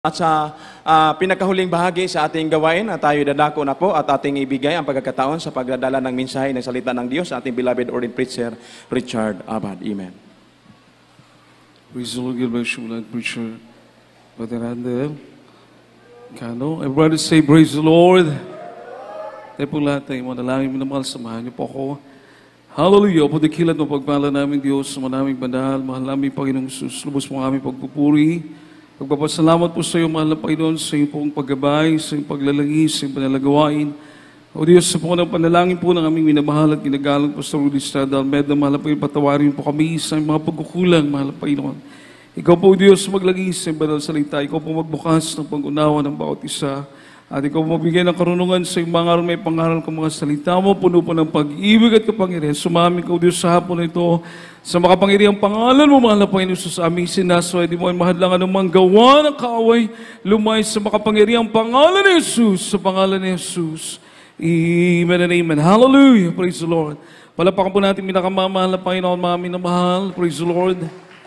At sa pinakahuling bahagi sa ating gawain, tayo dadako na po at ating ibigay ang pagkakataon sa pagdadala ng mensahe ng salita ng Diyos sa ating beloved ordained preacher, Richard Abad. Amen. Praise the Lord, bless you, like preacher, Brother Randall. Kano, everybody say, praise the Lord. Tayo po lahat ay manalangin, minamahal, samahan niyo po ako. Hallelujah, po dakilat mo pagpala namin Diyos, sa manaming banal, mahal namin Panginoong Jesus, lubos mo aming pagpupuri. Pagpapasalamat po sa iyo, mahal na Panginoon, sa iyong pong paggabay, sa iyong paglalangis, sa iyong panalagawain. O Diyos, sa po ng panalangin po ng aming minamahal at ginagalang po sa Rudy Estrada Almeida, mahal na Panginoon, patawarin po kami sa mga pagkukulang, mahal na Panginoon. Ikaw po, Diyos, maglagis sa iyong banal salita. Ikaw po magbukas ng pag-unawa ng bawat isa. At ikaw magbigay ng karunungan sa iyong mga may pangaral kong mga salita mo, puno po ng pag-ibig at kapangyarihan. Sumami ko, Diyos, sa hapon na ito, sa makapangyarihang pangalan mo, mahal na Panginoon, sa aming sinasway, di mo ay mahadlangan ng mga gawa ng kaaway, lumay sa makapangyarihang pangalan ni Jesus, sa pangalan ni Jesus. Amen and amen. Hallelujah. Praise the Lord. Palapakan po natin pinakamamahal na Panginoon, mga minamahal. Praise the Lord.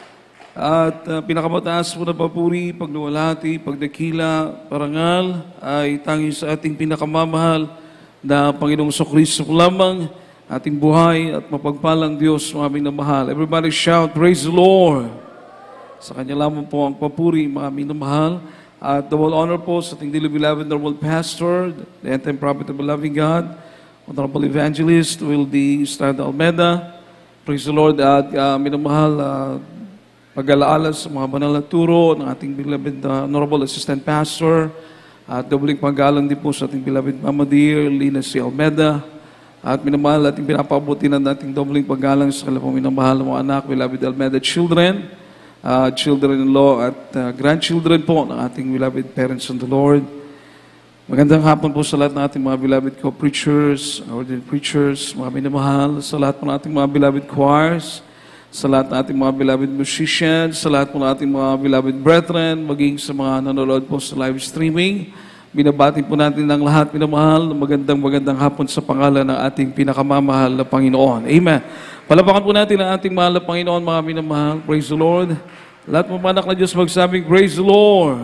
At pinakamataas po na papuri, pagluwalhati, pagdakila, parangal ay tanging sa ating pinakamamahal na Panginoong Kristo lamang, ating buhay at mapagpalang Diyos, aming namahal. Everybody shout, praise the Lord. Sa Kanya lamang po ang papuri, mga aming namahal. At double honor po sa ating dearly beloved Honorable Pastor, the end-time prophet of the loving God, Honorable Evangelist, will be Estrada Almeida. Praise the Lord. At minamahal, pag-alaala sa mga banal na turo ng ating beloved Honorable Assistant Pastor at doubling pag-galang din po sa ating beloved Mama Dear, Lina C. Almeida at minamahal ating pinapabuti na nating doubling pag-galang sa kanilang minamahal ng mga anak, beloved Almeida children, children-in-law at grandchildren po ng ating beloved parents in the Lord. Magandang hapon po sa lahat ng ating mga beloved co-preachers, ordained preachers, mga minamahal, sa lahat po ng ating mga beloved choirs, sa lahat ng ating mga beloved musicians, sa lahat po ng ating mga beloved brethren, maging sa mga nanonood po sa live streaming. Binabati po natin ng lahat, minamahal, magandang hapon sa pangalan ng ating pinakamamahal na Panginoon. Amen. Palapakan po natin ang ating mahal na Panginoon, mga minamahal. Praise the Lord. Lahat mo anak na Diyos magsabing, praise the Lord.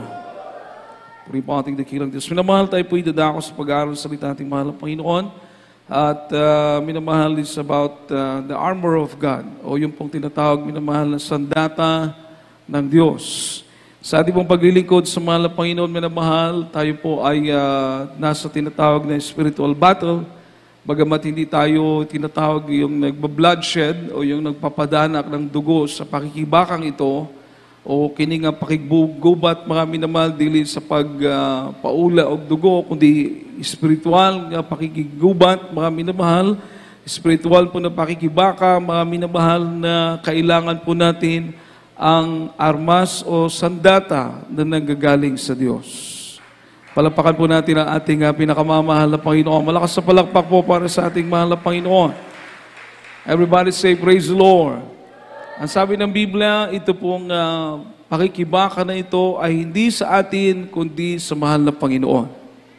Puri po ating dakilang Diyos. Minamahal, tayo po idadako sa pag-aaral sa salita ating mahal na Panginoon. At minamahal is about the armor of God, o yung pong tinatawag minamahal na sandata ng Diyos. Sa ating pong paglilingkod sa mahal na Panginoon, minamahal, tayo po ay nasa tinatawag na spiritual battle, bagamat hindi tayo tinatawag yung nagba-bloodshed o yung nagpapadanak ng dugo sa pakikibakang ito, o kining pakigubat, mga minamahal, dili sa pagpaula o dugo, kundi spiritual nga pakikigubat, mga minamahal, spiritual po na pakikibaka, mga minamahal, na kailangan po natin ang armas o sandata na nanggagaling sa Diyos. Palapakan po natin ang ating pinakamamahal na Panginoon. Malakas sa palakpak po para sa ating mahal na Panginoon. Everybody say, praise the Lord. Ang sabi ng Biblia, ito pong pakikibaka na ito ay hindi sa atin, kundi sa mahal na Panginoon.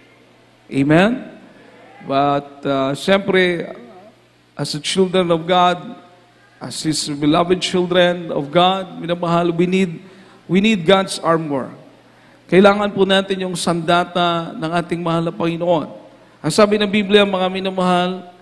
Amen? But, siyempre, as the children of God, as His beloved children of God, minamahal, we need God's armor. Kailangan po natin yung sandata ng ating mahal na Panginoon. Ang sabi ng Biblia, mga minamahal,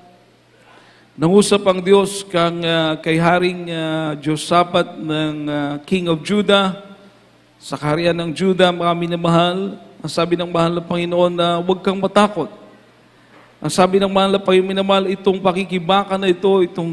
nangusap ang Diyos kay Haring Josaphat ng King of Judah, sa kaharian ng Judah, mga minamahal, ang sabi ng mahal na Panginoon na huwag kang matakot. Ang sabi ng mahal na Panginoon, minamahal, itong pakikibaka na ito, itong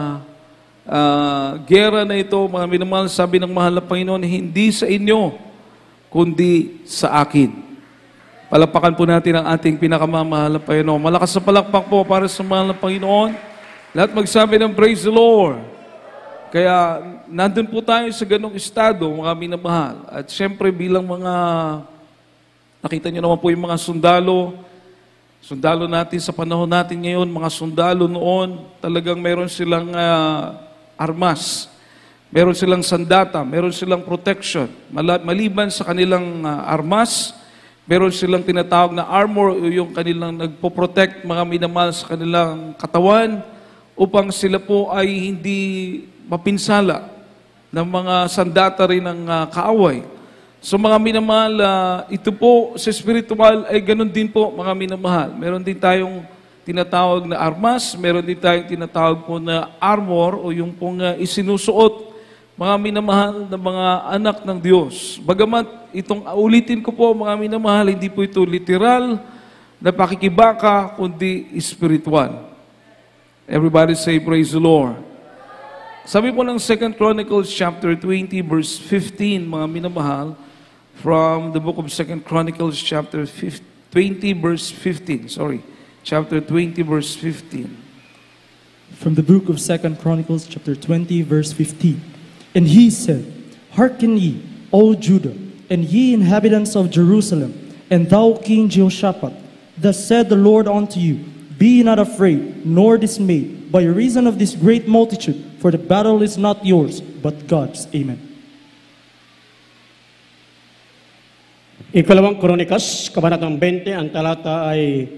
gera na ito, mga minamahal, sabi ng mahal na Panginoon, hindi sa inyo, kundi sa akin. Palapakan po natin ang ating pinakamamahal na Panginoon. Malakas sa palakpak po para sa mahal na Panginoon. Lahat magsabi ng praise the Lord. Kaya nandun po tayo sa ganong estado, mga minamahal. At siyempre bilang mga, nakita niyo naman po yung mga sundalo natin sa panahon natin ngayon, mga sundalo noon, talagang meron silang armas, meron silang sandata, meron silang protection. Maliban sa kanilang armas, meron silang tinatawag na armor, yung kanilang nagpo-protect, mga minamahal, sa kanilang katawan, upang sila po ay hindi mapinsala ng mga sandata rin ng kaaway. So mga minamahal, ito po sa spiritual ay ganun din po mga minamahal. Meron din tayong tinatawag na armas, meron din tayong tinatawag po na armor o yung pong isinusuot mga minamahal na mga anak ng Diyos. Bagamat itong ulitin ko po mga minamahal, hindi po ito literal na pakikibaka, kundi spiritual. Everybody say, praise the Lord. Sabi po ng 2 Chronicles chapter 20 verse 15, mga minamahal, from the book of 2 Chronicles chapter 20 verse 15, chapter 20 verse 15. From the book of 2 Chronicles chapter 20 verse 15. And he said, Hearken ye, O Judah, and ye inhabitants of Jerusalem, and thou King Jehoshaphat, thus said the Lord unto you, Be not afraid, nor dismayed, by reason of this great multitude, for the battle is not yours, but God's. Amen. Ikalawang Kronikas, Kabanatang 20, ang talata ay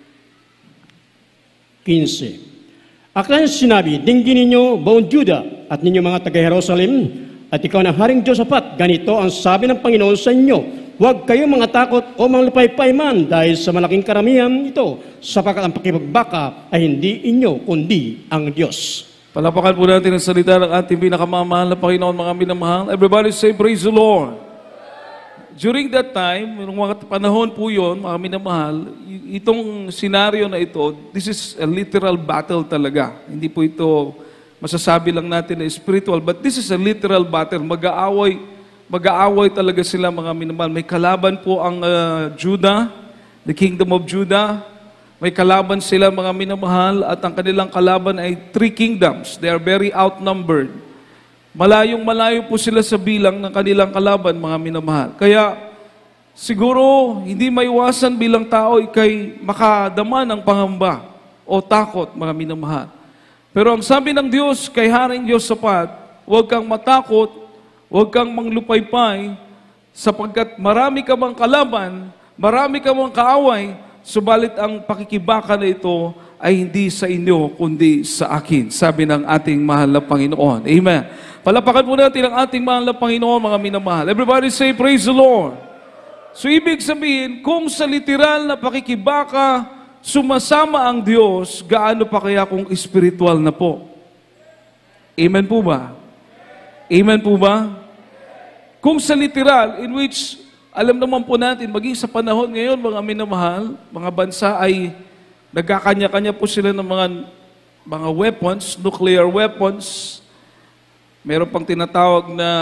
15. Akan sinabi, dinggin ninyo, buong Juda, at ninyo mga taga-Jerusalem, at ikaw na Haring Jehoshaphat, ganito ang sabi ng Panginoon sa inyo, huwag kayong mga takot o mga lupaypay man dahil sa malaking karamihan ito, sapagkat ang pakipagbaka ay hindi inyo, kundi ang Diyos. Palapakan po natin ang salita ng ating pinakamamahal na Panginoon, mga minamahal. Everybody say, praise the Lord. During that time, noong mga panahon po yun, mga minamahal, itong senaryo na ito, this is a literal battle talaga. Hindi po ito masasabi lang natin na spiritual, but this is a literal battle. Mag-aaway talaga sila, mga minamahal. May kalaban po ang Judah, the kingdom of Judah. May kalaban sila, mga minamahal, at ang kanilang kalaban ay 3 kingdoms. They are very outnumbered. Malayong-malayo po sila sa bilang ng kanilang kalaban, mga minamahal. Kaya, siguro, hindi maiwasan bilang tao ikay makadama ng pangamba o takot, mga minamahal. Pero ang sabi ng Diyos kay Haring Jehoshaphat, huwag kang matakot, huwag kang manglupaypay, sapagkat marami ka mang kalaban, marami ka mang kaaway, subalit ang pakikibaka na ito ay hindi sa inyo, kundi sa akin, sabi ng ating mahal na Panginoon. Amen. Palapakan po natin ang ating mahal na Panginoon, mga minamahal. Everybody say, praise the Lord. So, ibig sabihin, kung sa literal na pakikibaka, sumasama ang Diyos, gaano pa kaya kung spiritual na po? Amen po ba? Amen po ba? Kung sa literal, in which, alam naman po natin, maging sa panahon ngayon, mga minamahal, mga bansa ay nagkakanya-kanya po sila ng mga weapons, nuclear weapons. Meron pang tinatawag na,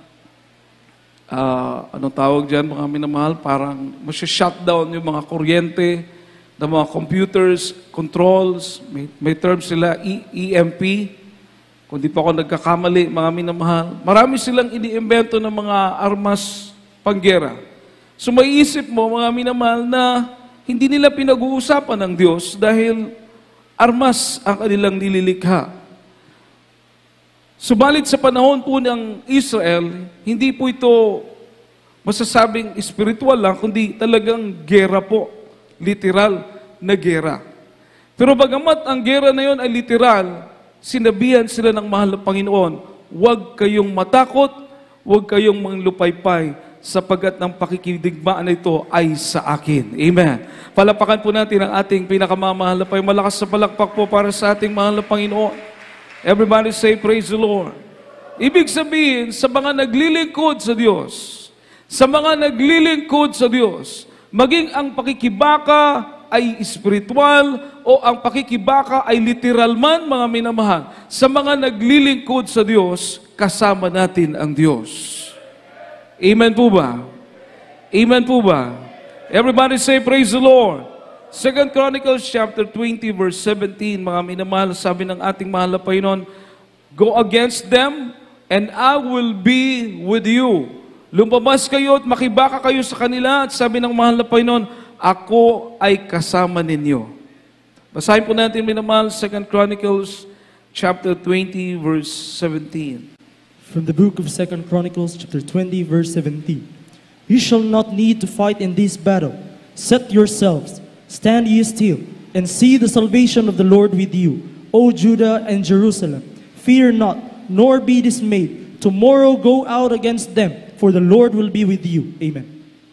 anong tawag dyan, mga minamahal, parang masya-shutdown yung mga kuryente, ng mga computers, controls, may term sila, EMP. Kung di pa ako nagkakamali, mga minamahal. Marami silang iniimbento ng mga armas panggera. So maiisip mo, mga minamahal, na hindi nila pinag-uusapan ng Diyos dahil armas ang kanilang nililikha. Subalit sa panahon po ng Israel, hindi po ito masasabing spiritual lang, kundi talagang gera po. Literal na gera. Pero bagamat ang gera na yon ay literal, sinabihan sila ng mahal na Panginoon, huwag kayong matakot, huwag kayong manglupaypay, sapagkat ng pakikidigmaan na ito ay sa akin. Amen. Palapakan po natin ang ating pinakamamahal na Panginoon. Malakas sa palakpak po para sa ating mahal na Panginoon. Everybody say, praise the Lord. Ibig sabihin, sa mga naglilingkod sa Diyos, maging ang pakikibaka ay spiritual o ang pakikibaka ay literal man, mga minamahal, sa mga naglilingkod sa Diyos, kasama natin ang Diyos. Amen po ba? Amen po ba? Everybody say, praise the Lord. 2 Chronicles chapter 20 verse 17, mga minamahal, sabi ng ating mahal na Panginoon, go against them and I will be with you. Lumabas kayo at makibaka kayo sa kanila at sabi ng mahal na Panginoon, ako ay kasama ninyo. Basahin po natin, minamahal, 2 Chronicles chapter 20 verse 17. From the book of 2 Chronicles chapter 20 verse 17. You shall not need to fight in this battle. Set yourselves, stand ye still, and see the salvation of the Lord with you, O Judah and Jerusalem. Fear not, nor be dismayed. Tomorrow go out against them, for the Lord will be with you. Amen.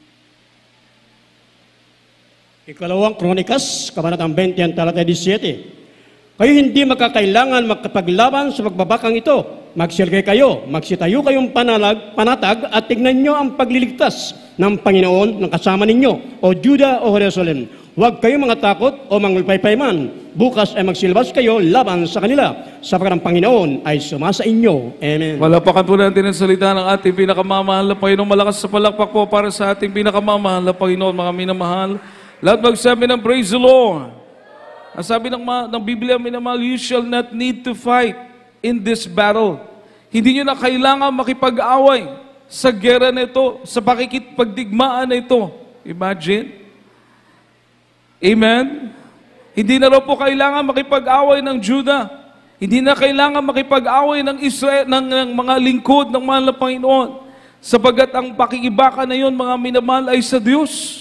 Ikalawang Kronikas, Kabanatang 20, talata 17. Kayo hindi magkakailangan magkapaglaban sa pagbabakang ito. Magsilgay kayo, magsitayo kayong panatag at tignan nyo ang pagliligtas ng Panginoon ng kasama ninyo, o Juda o Jerusalem. Huwag kayong mga takot o mangulpaypay man. Bukas ay magsilbas kayo laban sa kanila, sapagkat ang Panginoon ay sumasa inyo. Amen. Palapakan po natin ang salita ng ating pinakamamahal na Panginoon. Malakas sa palakpak po para sa ating pinakamamahal na Panginoon, mga minamahal. Lahat magsabi ng praise the Lord. Ang sabi ng Biblia, minamahal, you shall not need to fight in this battle. Hindi nyo na kailangan makipag-away sa gera na ito, sa pakikipagdigmaan na ito. Imagine. Amen? Hindi na raw po kailangan makipag-away ng Juda. Hindi na kailangan makipag-away ng Israel, ng mga lingkod ng mahal na Panginoon. Sapagat ang pakikibaka na yun, mga minamahal, ay sa Diyos.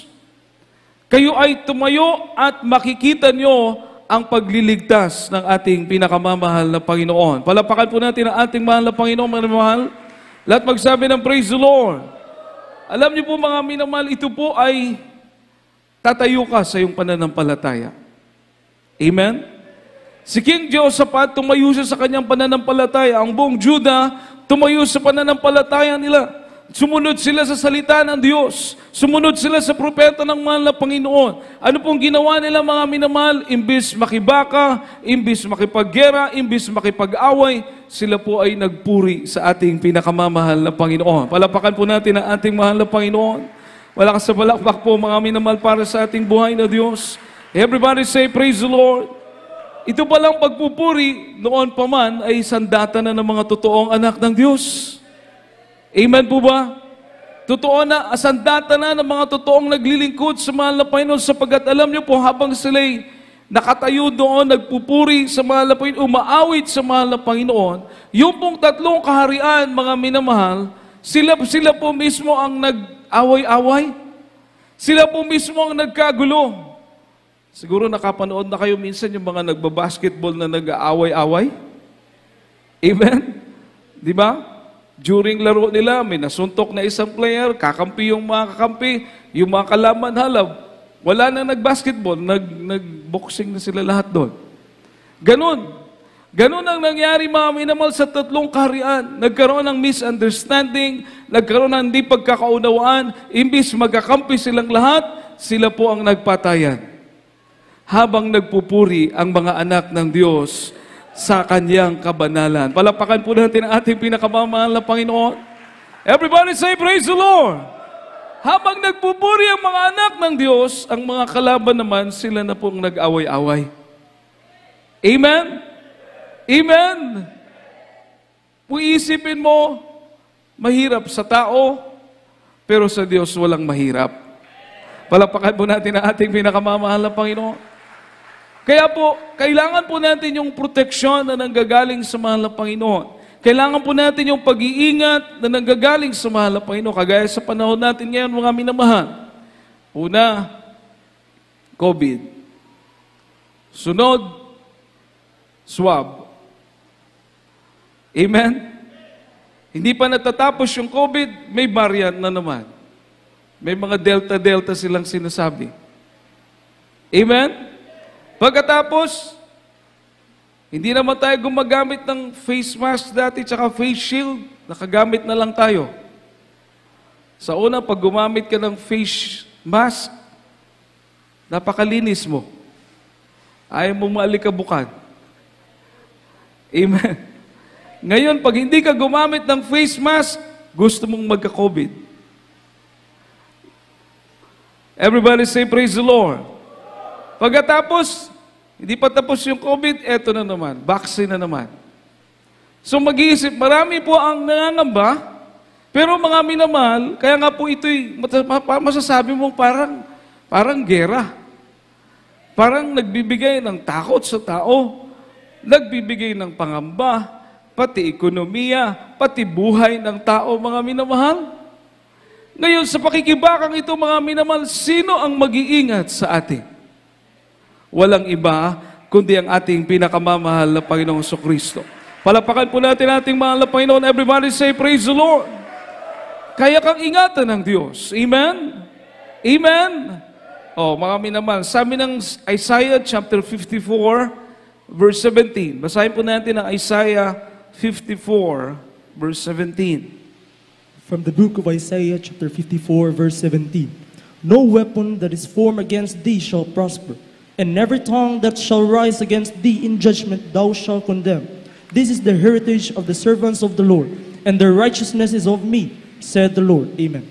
Kayo ay tumayo at makikita nyo ang pagliligtas ng ating pinakamamahal na Panginoon. Palapakan po natin ang ating mahal na Panginoon, mga minamahal. Lahat magsabi ng praise the Lord. Alam niyo po, mga minamahal, ito po ay tatayo ka sa iyong pananampalataya. Amen? Si King Jehoshaphat, tumayo siya sa kanyang pananampalataya. Ang buong Juda, tumayo sa pananampalataya nila. Sumunod sila sa salita ng Diyos. Sumunod sila sa propeta ng mahal na Panginoon. Ano pong ginawa nila, mga minamahal? Imbis makibaka, imbis makipaggera, imbis makipag-away, sila po ay nagpuri sa ating pinakamamahal na Panginoon. Palapakan po natin ang ating mahal na Panginoon. Malakas sa palakpak po, mga minamahal, para sa ating buhay na Diyos. Everybody say, praise the Lord. Ito palang pagpupuri noon pa man ay sandata na ng mga totoong anak ng Diyos. Amen po ba? Totoo na, asandata na ng mga totoong naglilingkod sa mahal na Panginoon, sapagkat alam niyo po, habang sila'y nakatayo doon, nagpupuri sa mahal na Panginoon, umaawit sa mahal na Panginoon, yung pong tatlong kaharian, mga minamahal, sila po mismo ang nag-away-away. Sila po mismo ang nagkagulo. Siguro nakapanood na kayo minsan yung mga nagbabasketball na nag-aaway-away. Amen? Di ba? During laro nila, may nasuntok na isang player, kakampi yung mga kakampi, yung mga kalaban halab. Wala na nag-basketball, nag-boxing na sila lahat doon. Ganon. Ganon ang nangyari, mga minamahal, sa tatlong kaharian. Nagkaroon ng misunderstanding, nagkaroon ng hindi pagkakaunawaan, imbis magkakampi silang lahat, sila po ang nagpatayan. Habang nagpupuri ang mga anak ng Diyos sa kanyang kabanalan. Palapakan po natin ang ating pinakamamahal na Panginoon. Everybody say, praise the Lord! Habang nagpupuri ang mga anak ng Diyos, ang mga kalaban naman, sila na pong nag-away-away. Amen? Amen? Kung iisipin mo, mahirap sa tao, pero sa Diyos walang mahirap. Palapakan po natin ang ating pinakamamahal na Panginoon. Kaya po, kailangan po natin yung proteksyon na nanggagaling sa mahal na Panginoon. Kailangan po natin yung pag-iingat na nanggagaling sa mahal na Panginoon. Kagaya sa panahon natin ngayon, mga minamahal. Una, COVID. Sunod, swab. Amen? Hindi pa natatapos yung COVID, may variant na naman. May mga delta-delta silang sinasabi. Amen? Pagkatapos, hindi naman tayo gumagamit ng face mask dati tsaka face shield. Nakagamit na lang tayo. Sa una, pag gumamit ka ng face mask, napakalinis mo. Ayaw mo maalikabukan. Amen. Ngayon, pag hindi ka gumamit ng face mask, gusto mong magka-COVID. Everybody say, praise the Lord. Pagkatapos, hindi pa tapos yung COVID, eto na naman, vaccine na naman. So mag-iisip, marami po ang nangangamba, pero mga minamahal, kaya nga po ito'y masasabi mong parang gera. Parang nagbibigay ng takot sa tao, nagbibigay ng pangamba, pati ekonomiya, pati buhay ng tao, mga minamahal. Ngayon, sa pakikibakang ito, mga minamahal, sino ang mag-iingat sa atin? Walang iba, kundi ang ating pinakamamahal na Panginoong Jesucristo. Palapakan po natin ating mahal na Panginoon. Everybody say, praise the Lord. Kaya kang ingatan ng Diyos. Amen? Amen? Oh, mga minamahal, sabi ng Isaiah chapter 54, verse 17. Basahin po natin ang Isaiah 54, verse 17. From the book of Isaiah, chapter 54, verse 17. No weapon that is formed against thee shall prosper, and every tongue that shall rise against thee in judgment thou shalt condemn. This is the heritage of the servants of the Lord, and their righteousness is of me, said the Lord. Amen.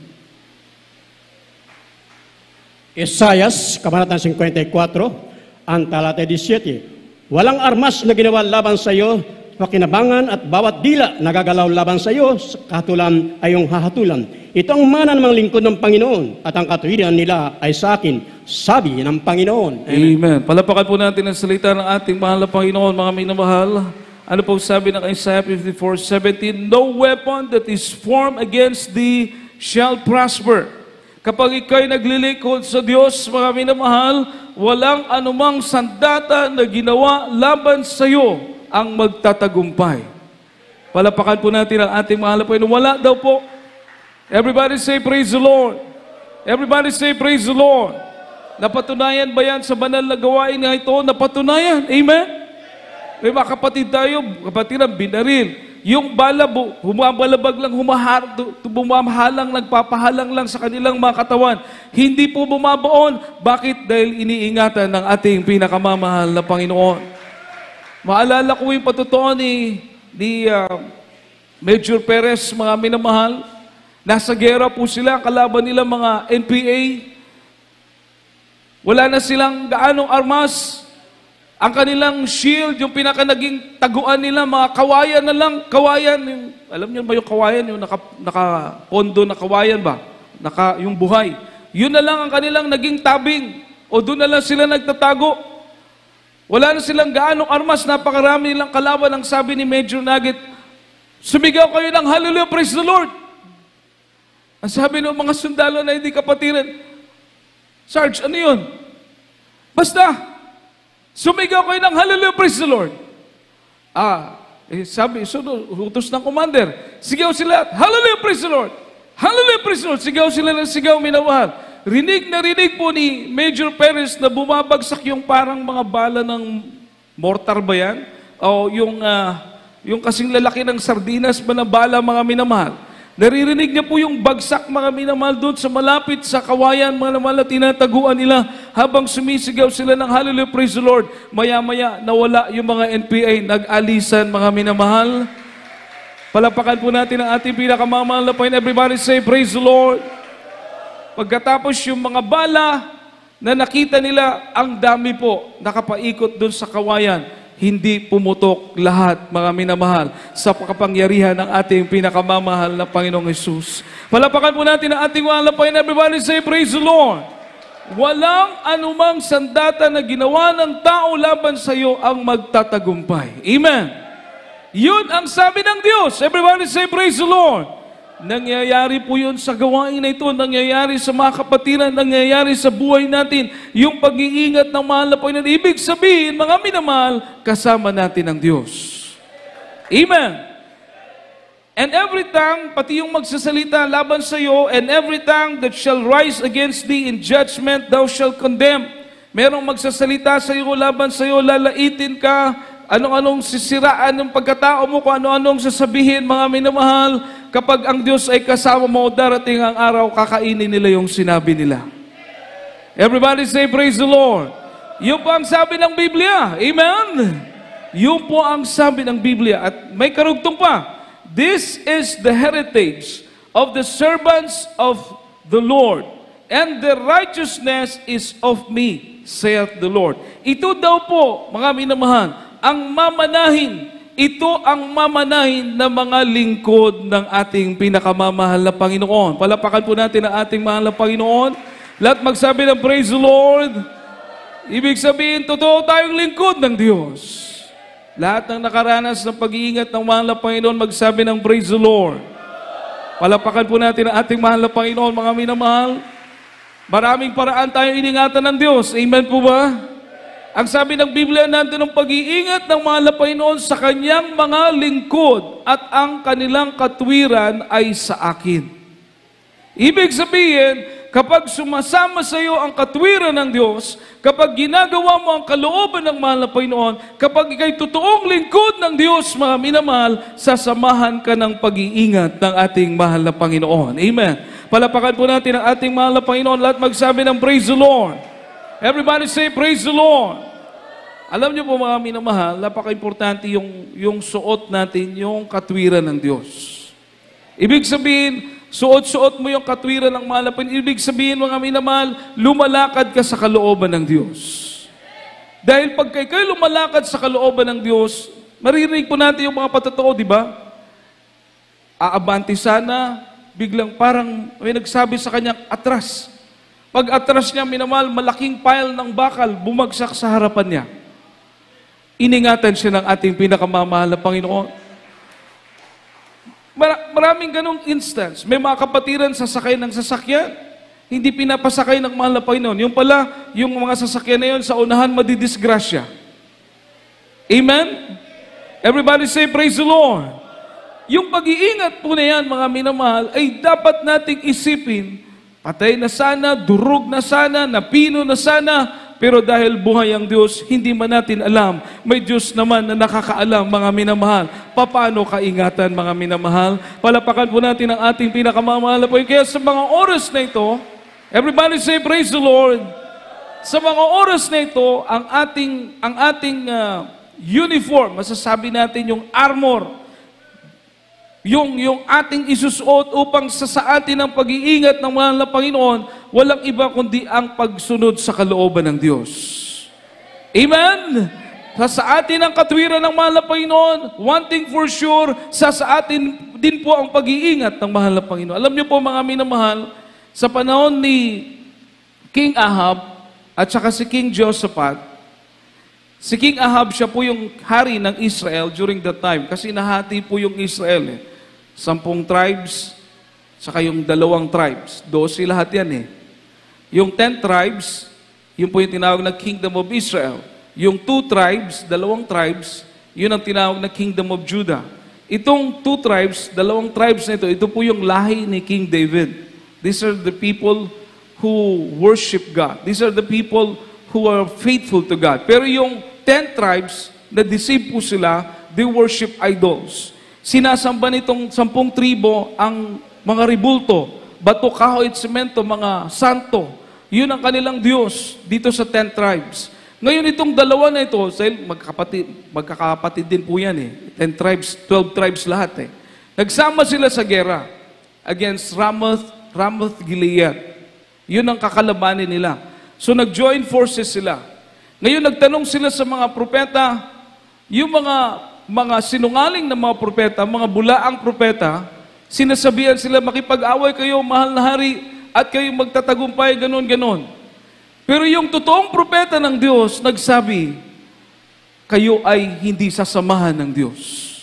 Isayas, Kabanatang 54, ang talata 17. Walang armas na ginawa laban sa iyo, pakinabangan at bawat dila nagagalaw laban sa iyo, kahatulan ay iyong hahatulan. Ito ang mana ng mga lingkod ng Panginoon, at ang katuwiran nila ay sa akin, sabi ng Panginoon. Amen. Palapakan po natin ang salita ng ating mahal na Panginoon, mga minamahal. Ano po sabi ng Isaiah 54:17? No weapon that is formed against thee shall prosper. Kapag ikaw'y naglilingkod sa Diyos, mga minamahal, walang anumang sandata na ginawa laban sa iyo ang magtatagumpay. Palapakan po natin ang ating mahal na Panginoon. Wala daw po. Everybody say praise the Lord. Everybody say praise the Lord. Napatunayan ba yan sa banal na gawain na ito? Napatunayan. Amen? May mga kapatid tayo, kapatid ang binaril. Yung bala, humabalabag lang, bumamahalang, nagpapahalang lang sa kanilang mga katawan. Hindi po bumabaon. Bakit? Dahil iniingatan ng ating pinakamamahal na Panginoon. Maalala ko yung patutuan ni Major Perez, mga minamahal. Nasa gera po sila, kalaban nila mga NPA. Wala na silang gaanong armas. Ang kanilang shield, yung naging taguan nila, mga kawayan na lang. Kawayan, alam niyo ba yung kawayan? Yung naka-pondo na kawayan ba? Yung buhay. Yun na lang ang kanilang naging tabing. O doon na lang sila nagtatago. Wala na silang gaanong armas. Napakarami nilang kalaban. Ang sabi ni Major Nugget, sumigaw kayo ng hallelujah, praise the Lord. Ang sabi ng mga sundalo na hindi kapatiran, Sarge, ano yun? Basta, sumigaw kayo ng hallelujah, praise the Lord. Sabi, utos ng commander, sigaw sila, hallelujah, praise the Lord. Hallelujah, praise the Lord. Sigaw sila ng sigaw, minamahal. Rinig na rinig po ni Major Perez na bumabagsak yung parang mga bala ng mortar ba yan? O yung kasing lalaki ng sardinas ba na bala, mga minamahal. Naririnig niya po yung bagsak, mga minamahal, doon sa malapit sa kawayan, mga minamahal, na tinataguan nila habang sumisigaw sila ng hallelujah, praise the Lord. Maya-maya, nawala yung mga NPA, nag-alisan, mga minamahal. Palapakan po natin ang ating pinakamamahal na Panginoon. Everybody say, praise the Lord. Pagkatapos yung mga bala na nakita nila, ang dami po nakapaikot doon sa kawayan. Hindi pumutok lahat, mga minamahal, sa kapangyarihan ng ating pinakamamahal na Panginoong Hesus. Palapakan po natin ang ating mahal na Panginoon. Everybody say, praise the Lord. Walang anumang sandata na ginawa ng tao laban sa iyo ang magtatagumpay. Amen. Yun ang sabi ng Diyos. Everybody say, praise the Lord. Nangyayari po yun sa gawain na ito, nangyayari sa mga kapatiran, nangyayari sa buhay natin, yung pag-iingat ng mahal na Panginoon. Ibig sabihin, mga minamahal, kasama natin ang Diyos. Amen. And every tongue, pati yung magsasalita laban sa iyo, and every tongue that shall rise against thee in judgment, thou shalt condemn. Merong magsasalita sa iyo, laban sa iyo, lalaitin ka, anong-anong sisiraan ng pagkatao mo, kung ano-anong sasabihin, mga minamahal. Kapag ang Diyos ay kasama mo, darating ang araw, kakainin nila yung sinabi nila. Everybody say, praise the Lord. Yun po ang sabi ng Biblia. Amen? Yun po ang sabi ng Biblia. At may karugtong pa. This is the heritage of the servants of the Lord, and the righteousness is of me, saith the Lord. Ito daw po, mga minamahal, ang mamanahin. Ito ang mamanahin ng mga lingkod ng ating pinakamamahal na Panginoon. Palapakan po natin ang ating mahal na Panginoon. Lahat magsabi ng praise the Lord. Ibig sabihin, totoo tayong lingkod ng Diyos. Lahat ng nakaranas ng pag-iingat ng mahal na Panginoon, magsabi ng praise the Lord. Palapakan po natin ang ating mahal na Panginoon, mga minamahal. Maraming paraan tayo iningatan ng Diyos. Amen po ba? Ang sabi ng Biblia natin ng pag-iingat ng mahal na Panginoon sa kanyang mga lingkod at ang kanilang katwiran ay sa akin. Ibig sabihin, kapag sumasama sa iyo ang katwiran ng Diyos, kapag ginagawa mo ang kalooban ng mahal na Panginoon, kapag ikay totoong lingkod ng Diyos, mga minamahal, sasamahan ka ng pag-iingat ng ating mahal na Panginoon. Amen. Palapakan po natin ang ating mahal na Panginoon. Lahat magsabi ng praise the Lord. Everybody say praise the Lord. Alam niyo po mga minamahal, napaka-importante yung suot natin, yung katwiran ng Diyos. Ibig sabihin, suot-suot mo yung katwiran ng mahal na Panginoon. Ibig sabihin, mga minamahal, lumalakad ka sa kalooban ng Diyos. Dahil pag kayo lumalakad sa kalooban ng Diyos, maririnig po natin yung mga patotoo, di ba? Aabante sana, biglang parang may nagsabi sa kanya, atras. Pag atras niya, minamahal, malaking pile ng bakal, bumagsak sa harapan niya. Iningatan siya ng ating pinakamamahal na Panginoon. Maraming ganong instance. May mga kapatiran sasakay ng sasakyan, hindi pinapasakay ng mahal na Panginoon. Yung pala, yung mga sasakyan na yun, sa unahan madidisgrasya. Amen? Everybody say, praise the Lord. Yung pag-iingat po na yan, mga minamahal, ay dapat nating isipin, patay na sana, durog na sana, napino na sana, pero dahil buhay ang Diyos, hindi man natin alam. May Diyos naman na nakakaalam, mga minamahal. Paano kaingatan, mga minamahal? Palapakan po natin ang ating pinakamamahal na Panginoon. Kaya sa mga oras na ito, everybody say, praise the Lord. Sa mga oras na ito, ang ating uniform, masasabi natin yung armor, yung ating isusuot upang sa atin ang pag-iingat ng mahal na Panginoon, walang iba kundi ang pagsunod sa kalooban ng Diyos. Amen? Sa atin ang katwiran ng mahal na Panginoon, one thing for sure, sa atin din po ang pag-iingat ng mahal na Panginoon. Alam niyo po mga minamahal, sa panahon ni King Ahab at saka si King Jehoshaphat, si King Ahab siya po yung hari ng Israel during that time kasi nahati po yung Israel 10 tribes, saka yung 2 tribes. 12 lahat yan Yung 10 tribes, yun po yung tinawag na Kingdom of Israel. Yung 2 tribes, 2 tribes, yun ang tinawag na Kingdom of Judah. Itong 2 tribes, 2 tribes na ito po yung lahi ni King David. These are the people who worship God. These are the people who are faithful to God. Pero yung 10 tribes, na-deceive po sila, they worship idols. Sinasamba nitong 10 tribo ang mga ribulto, bato, kahoy at semento, mga santo. Yun ang kanilang Diyos dito sa 10 tribes. Ngayon itong 2 na ito, magkakapatid din po yan 10 tribes, 12 tribes lahat Nagsama sila sa gera against Ramoth Gilead. Yun ang kakalabanin nila. So nag-join forces sila. Ngayon nagtanong sila sa mga propeta, yung mga sinungaling na mga propeta, mga bulaang propeta, sinasabihan sila, makipag-away kayo, mahal na hari, at kayo magtatagumpay, ganon. Pero yung totoong propeta ng Diyos, nagsabi, kayo ay hindi sasamahan ng Diyos.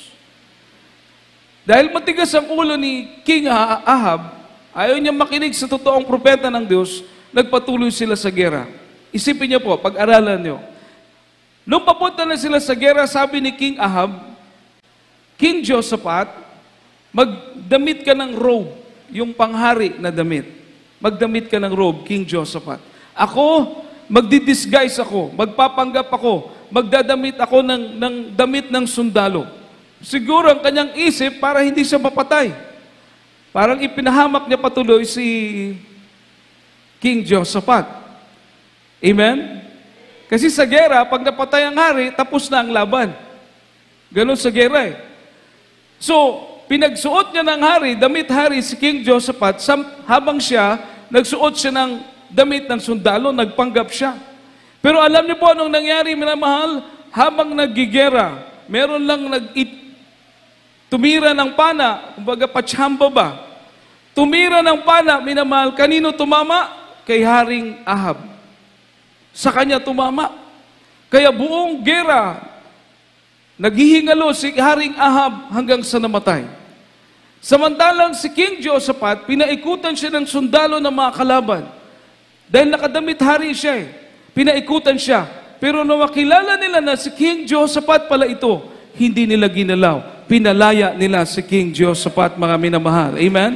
Dahil matigas ang ulo ni King Ahab, ayaw niya makinig sa totoong propeta ng Diyos, nagpatuloy sila sa gera. Isipin niyo po, pag-aralan niyo. Nung papunta na sila sa gera, sabi ni King Ahab, King Jehoshaphat, magdamit ka ng robe, yung panghari na damit. Magdamit ka ng robe, King Jehoshaphat. Ako, magdidisguise ako, magpapanggap ako, magdadamit ako ng damit ng sundalo. Siguro ang kanyang isip para hindi siya mapatay. Parang ipinahamak niya patuloy si King Jehoshaphat. Amen? Kasi sa gera, pag napatay ang hari, tapos na ang laban. Ganon sa gera So, pinagsuot niya ng hari, damit hari si King Jehoshaphat, habang siya, nagsuot siya ng damit ng sundalo, nagpanggap siya. Pero alam niyo po anong nangyari, minamahal? Habang naggigera, meron lang tumira ng pana, kumbaga pachamba ba? Tumira ng pana, minamahal, kanino tumama? Kay Haring Ahab. Sa kanya tumama. Kaya buong gera, naghihingalo si Haring Ahab hanggang sa namatay. Samantalang si King Jehoshaphat, pinaikutan siya ng sundalo ng mga kalaban. Dahil nakadamit hari siya Pinaikutan siya. Pero nung makilala nila na si King Jehoshaphat pala ito, hindi nila ginalaw. Pinalaya nila si King Jehoshaphat, mga minamahal. Amen?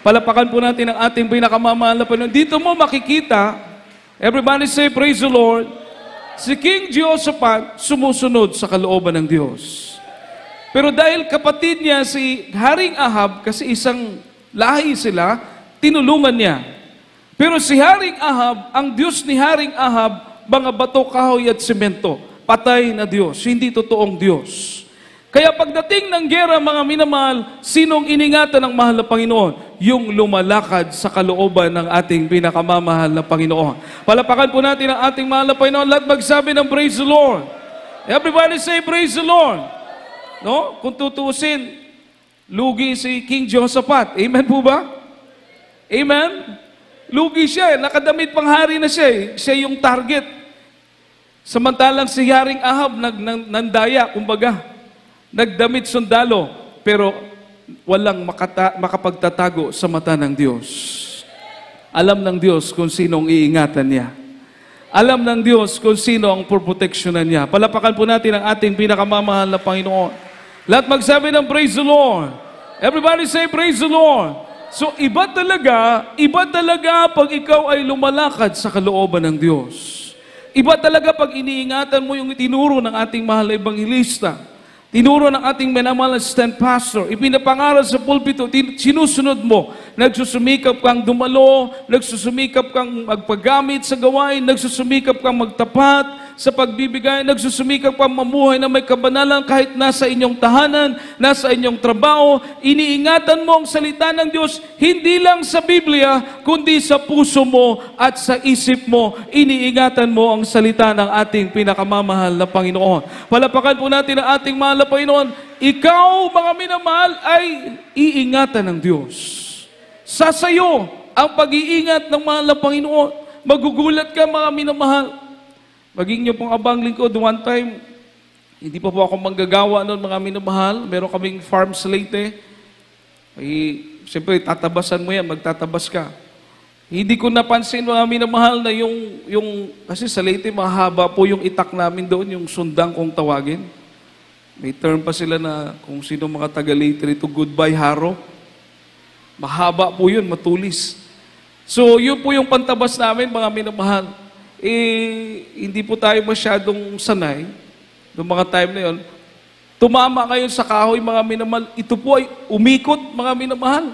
Palapakan po natin ang ating pinakamamahal na Panginoon. Dito mo makikita, everybody say, praise the Lord, si King Jehoshaphat sumusunod sa kalooban ng Diyos. Pero dahil kapatid niya si Haring Ahab, kasi isang lahi sila, tinulungan niya. Pero si Haring Ahab, ang Diyos ni Haring Ahab, mga bato, kahoy at semento. Patay na Diyos, hindi totoong Diyos. Kaya pagdating ng gera, mga minamahal, sinong iningatan ng mahal na Panginoon? Yung lumalakad sa kalooban ng ating pinakamamahal na Panginoon. Palapakan po natin ang ating mahal na Panginoon. Lahat magsabi ng praise the Lord. Everybody say praise the Lord. No? Kung tutusin, lugi si King Jehoshaphat. Amen po ba? Amen? Lugi siya. Nakadamit pang hari na siya. Siya yung target. Samantalang si Haring Ahab nandaya, kumbaga. Nagdamit sundalo, pero walang makapagtatago sa mata ng Diyos. Alam ng Diyos kung sinong iingatan niya. Alam ng Diyos kung sino ang proteksyonan niya. Palapakan po natin ang ating pinakamamahal na Panginoon. Lahat magsabi ng praise the Lord. Everybody say praise the Lord. So iba talaga pag ikaw ay lumalakad sa kalooban ng Diyos. Iba talaga pag iniingatan mo yung tinuro ng ating mahal na ebanghelista. Tinuro ng ating minamahal na assistant pastor, ipinapangaral sa pulpito, sinusunod mo, nagsusumikap kang dumalo, nagsusumikap kang magpagamit sa gawain, nagsusumikap kang magtapat sa pagbibigay, nagsusumikap kang mamuhay na may kabanalan kahit nasa inyong tahanan, nasa inyong trabaho, iniingatan mo ang salita ng Diyos, hindi lang sa Biblia, kundi sa puso mo at sa isip mo, iniingatan mo ang salita ng ating pinakamamahal na Panginoon. Palapakan po natin ang ating mahal na Panginoon, ikaw, mga minamahal, ay iingatan ng Diyos. Sa sayo ang pag-iingat ng mahal na Panginoon. Magugulat ka, mga minamahal. Maging niyo pong abang lingkod, one time, hindi pa po ako manggagawa noon, mga minamahal. Meron kaming farm sa Leyte. Siyempre, tatabasan mo yan, magtatabas ka. Hindi ko napansin, mga minamahal, na kasi sa Leyte, mahaba po yung itak namin doon, yung sundang kung tawagin. May term pa sila na kung sino mga taga-Leyte rito, goodbye haro. Mahaba po yun, matulis. So, yun po yung pantabas namin, mga minamahal. Hindi po tayo masyadong sanay noong mga time na yun. Tumama ngayon sa kahoy, mga minamahal. Ito po ay umikot, mga minamahal.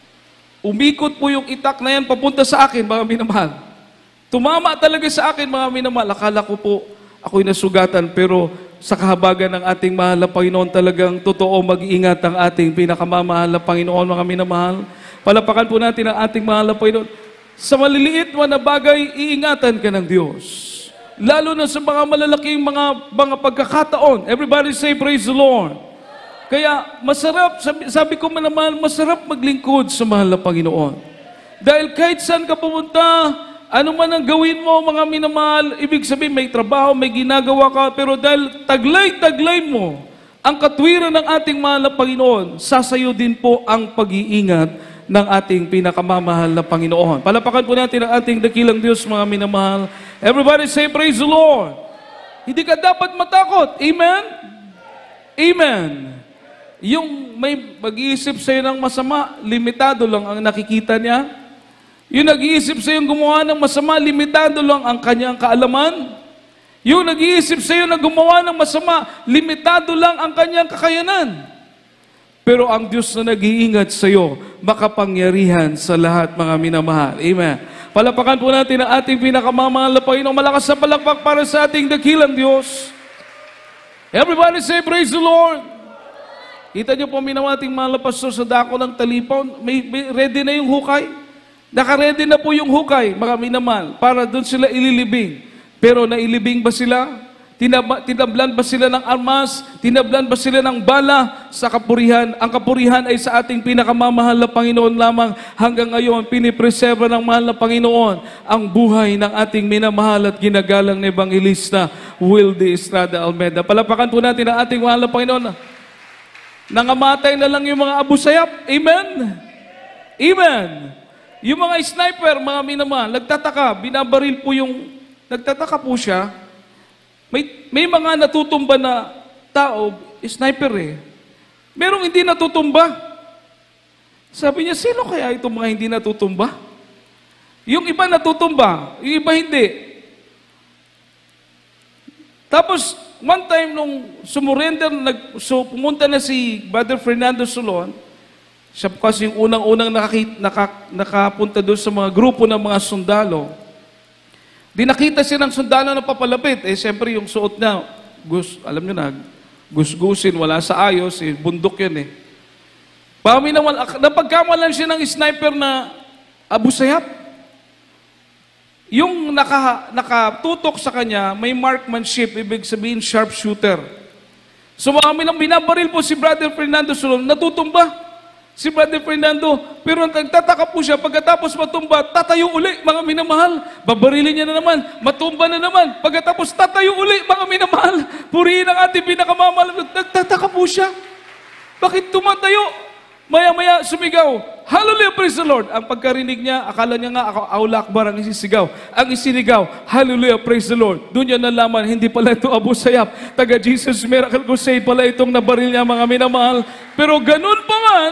Umikot po yung itak na yan papunta sa akin, mga minamahal. Tumama talaga sa akin, mga minamahal. Akala ko po ako'y nasugatan, pero sa kahabagan ng ating mahal na Panginoon, talagang totoo mag-iingat ang ating pinakamamahal na Panginoon, mga minamahal. Palapakan po natin ang ating mahal na Panginoon. Sa maliliit man na bagay, iingatan ka ng Diyos. Lalo na sa mga malalaking mga pagkakataon. Everybody say, praise the Lord. Kaya masarap, sabi ko naman, masarap maglingkod sa mahal na Panginoon. Dahil kahit saan ka pumunta, ano man ang gawin mo, mga minamahal, ibig sabihin may trabaho, may ginagawa ka, pero dahil taglay-taglay mo ang katwiran ng ating mahal na Panginoon, sasayo din po ang pag-iingat ng ating pinakamamahal na Panginoon. Palapakan po natin ang ating dakilang Diyos, mga minamahal. Everybody say, praise the Lord. Hindi ka dapat matakot. Amen? Amen. Yung may mag-iisip sa'yo ng masama, limitado lang ang nakikita niya. Yung nag-iisip sa'yo gumawa ng masama, limitado lang ang kanyang kaalaman. Yung nag-iisip sa'yo na gumawa ng masama, limitado lang ang kanyang kakayanan. Pero ang Diyos na nag-iingat sa iyo, makapangyarihan sa lahat, mga minamahal. Amen. Palapakan po natin ang ating pinakamamahal na Panginoon. Malakas na palakpak para sa ating dakilang Diyos. Everybody say, praise the Lord. Kita niyo po, minamating mahal na pastor sa dako ng Talipaw. May ready na yung hukay. Naka-ready na po yung hukay, mga minamahal, para doon sila ililibing. Pero nailibing ba sila? Tinablan ba sila ng armas? Tinablan ba sila ng bala sa kapurihan? Ang kapurihan ay sa ating pinakamamahal na Panginoon lamang. Hanggang ngayon, pinipreserva ng mahal na Panginoon ang buhay ng ating minamahal at ginagalang na Evangelista, Wildy Estrada Almeida. Palapakan po natin ang ating mahal na Panginoon. Nangamatay na lang yung mga Abu Sayyaf. Amen? Amen. Yung mga sniper, mga minamahal, nagtataka, binabaril po yung, nagtataka po siya. May mga natutumba na tao, sniper eh. Merong hindi natutumba. Sabi niya, sino kaya itong mga hindi natutumba? Yung iba natutumba, yung iba hindi. Tapos, one time nung sumurrender, pumunta na si Brother Fernando Solon, siya po kasi yung unang-unang nakapunta doon sa mga grupo ng mga sundalo. Di nakita siya ng sundalo na papalapit. Siyempre yung suot niya, alam niyo na, gusgusin, wala sa ayos, bundok yun napagkamalan siya ng sniper na Abu Sayyaf. Yung nakatutok sa kanya, may marksmanship, ibig sabihin sharpshooter. So nang binabaril po si Brother Fernando Solon, natutumba si Brother Fernando. Pero nagtataka po siya, pagkatapos matumba, tatayo uli, mga minamahal. Babarilin niya na naman, matumba na naman. Pagkatapos tatayo uli, mga minamahal. Purihin ang ating pinakamamahal. Nagtataka po siya. Bakit tumatayo? Maya-maya sumigaw, Hallelujah, praise the Lord. Ang pagkarinig niya, akala niya nga Aula Akbar ang isisigaw. Ang isinigaw, Hallelujah, praise the Lord. Doon niya nalaman, hindi pala ito Abu Sayyaf. Taga Jesus Miracle Crusade pala itong nabaril niya, mga minamahal. Pero ganun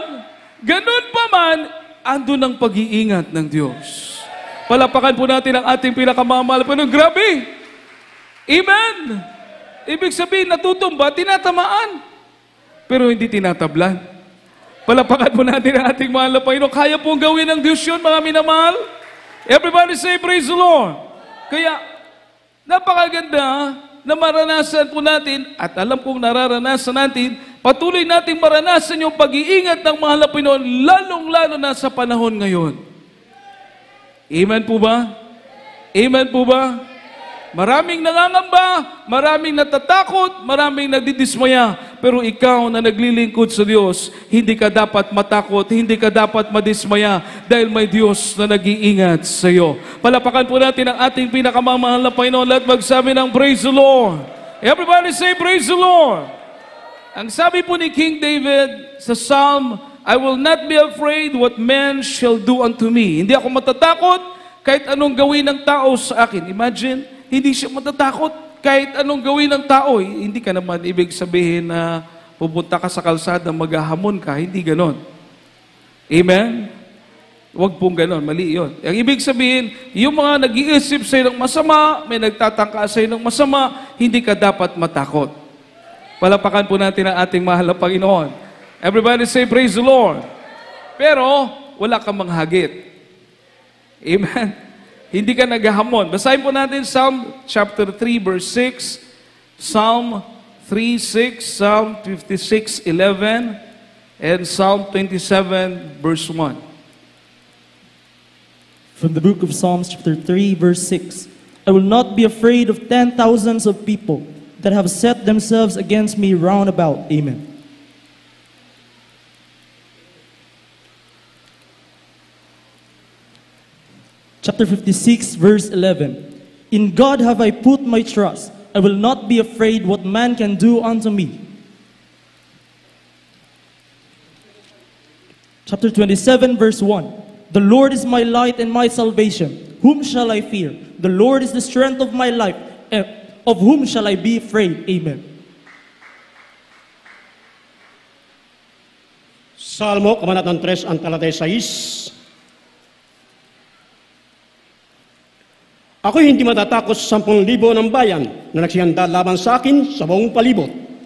pa man, andun ang pag-iingat ng Diyos. Palapakan po natin ang ating pinakamamahal. Pero grabe! Amen! Ibig sabihin, natutumba, tinatamaan. Pero hindi tinatablan. Palapakan po natin ang ating mahal na Panginoon. Kaya pong gawin ng Diyos yun, mga minamahal. Everybody say, praise the Lord. Kaya, napakaganda na maranasan po natin, at alam pong nararanasan natin, patuloy nating maranasan yung pag-iingat ng mahal na Panginoon, lalong-lalo na sa panahon ngayon. Amen po ba? Amen po ba? Maraming nangangamba, maraming natatakot, maraming nagdidismaya. Pero ikaw na naglilingkod sa Diyos, hindi ka dapat matakot, hindi ka dapat madismaya dahil may Diyos na nag-iingat sa iyo. Palapakan po natin ang ating pinakamamahal na Panginoon at magsabi ng praise the Lord. Everybody say praise the Lord. Ang sabi po ni King David sa Psalm, I will not be afraid what man shall do unto me. Hindi ako matatakot kahit anong gawin ng tao sa akin. Imagine, hindi siya matatakot kahit anong gawin ng tao. Hindi ka naman ibig sabihin na pupunta ka sa kalsada, maghahamon ka. Hindi ganon. Amen? Huwag pong ganon. Mali yun. Ang ibig sabihin, yung mga nag-iisip sa'yo ng masama, may nagtatangka sa'yo ng masama, hindi ka dapat matakot. Palapakan po natin ang ating mahal na Panginoon. Everybody say, praise the Lord. Pero, wala kang manghagit. Amen? Hindi ka naghahamon. Basahin po natin Psalm chapter 3 verse 6, Psalm 3:6, Psalm 56:11, and Psalm 27 verse 1. From the book of Psalms chapter 3 verse 6. I will not be afraid of 10,000s of people that have set themselves against me round about. Amen. Chapter 56, verse 11. In God have I put my trust. I will not be afraid what man can do unto me. Chapter 27, verse 1. The Lord is my light and my salvation. Whom shall I fear? The Lord is the strength of my life. Of whom shall I be afraid? Amen. Salmo, Kabanatang 3, ang talatay 6. Ako'y hindi matatakot sa 10,000 ng bayan na nagsihanda laban sa akin sa buong palibot.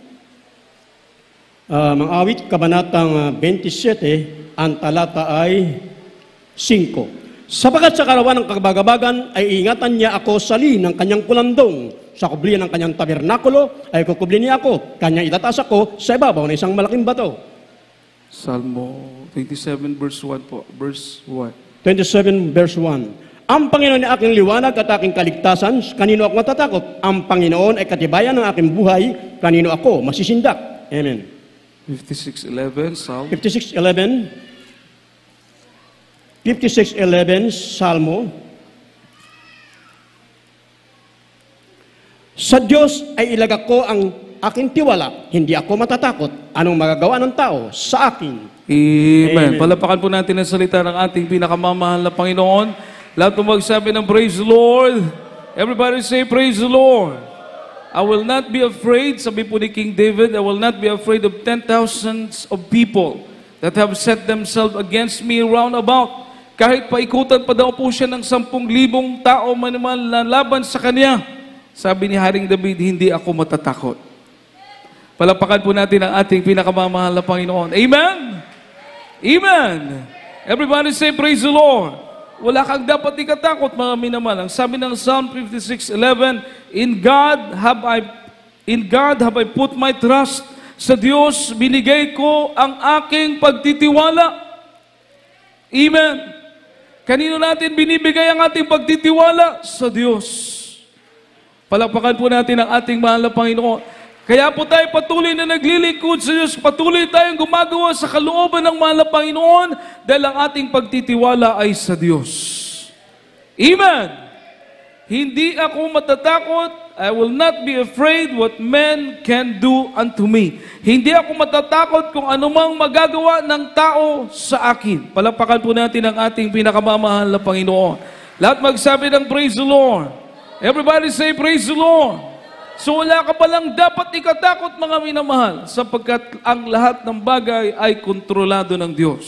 Mga awit, Kabanatang 27, ang talata ay 5. Sapagat sa karawan ng kabagabagan ay iingatan niya ako sa liin ng kanyang kulandong. Sa kublihan ng kanyang tabernakulo ay kukubli niya ako. Kanyang itataas ako sa ibabaw ng isang malaking bato. Salmo 27 verse 1 po. Verse 1. 27 verse 1. Ang Panginoon ay aking liwanag at aking kaligtasan, kanino ako matatakot? Ang Panginoon ay katibayan ng aking buhay, kanino ako masisindak? Amen. 56:11 Psalm. 56:11 Salmo. Sa Diyos ay ilagak ko ang aking tiwala, hindi ako matatakot. Anong magagawa ng tao sa akin? Amen. Amen. Palapakan po natin ang salita ng ating pinakamamahal na Panginoon. Lahat po magsabi ng praise the Lord. Everybody say praise the Lord. I will not be afraid, sabi po ni King David, I will not be afraid of 10,000s of people that have set themselves against me round about. Kahit paikutan pa daw po siya ng 10,000 tao man na laban sa kanya. Sabi ni Haring David, hindi ako matatakot. Palapakan po natin ang ating pinakamamahal na Panginoon. Amen? Amen! Everybody say, praise the Lord. Wala kang dapat ikatakot, mga minamahal. Ang sabi ng Psalm 56:11, In God have I put my trust. Sa Diyos, binigay ko ang aking pagtitiwala. Amen. Kanino natin binibigay ang ating pagtitiwala? Sa Diyos. Palakpakan po natin ang ating mahal na Panginoon. Kaya po tayo patuloy na naglilingkod sa Diyos. Patuloy tayong gumagawa sa kalooban ng mahal na Panginoon dahil ang ating pagtitiwala ay sa Diyos. Amen. Hindi ako matatakot. I will not be afraid what men can do unto me. Hindi ako matatakot kung anumang magagawa ng tao sa akin. Palapakan po natin ang ating pinakamamahal na Panginoon. Lahat magsabi ng praise the Lord. Everybody say praise the Lord. So wala ka palang dapat ikatakot, mga minamahal, sapagkat ang lahat ng bagay ay kontrolado ng Diyos.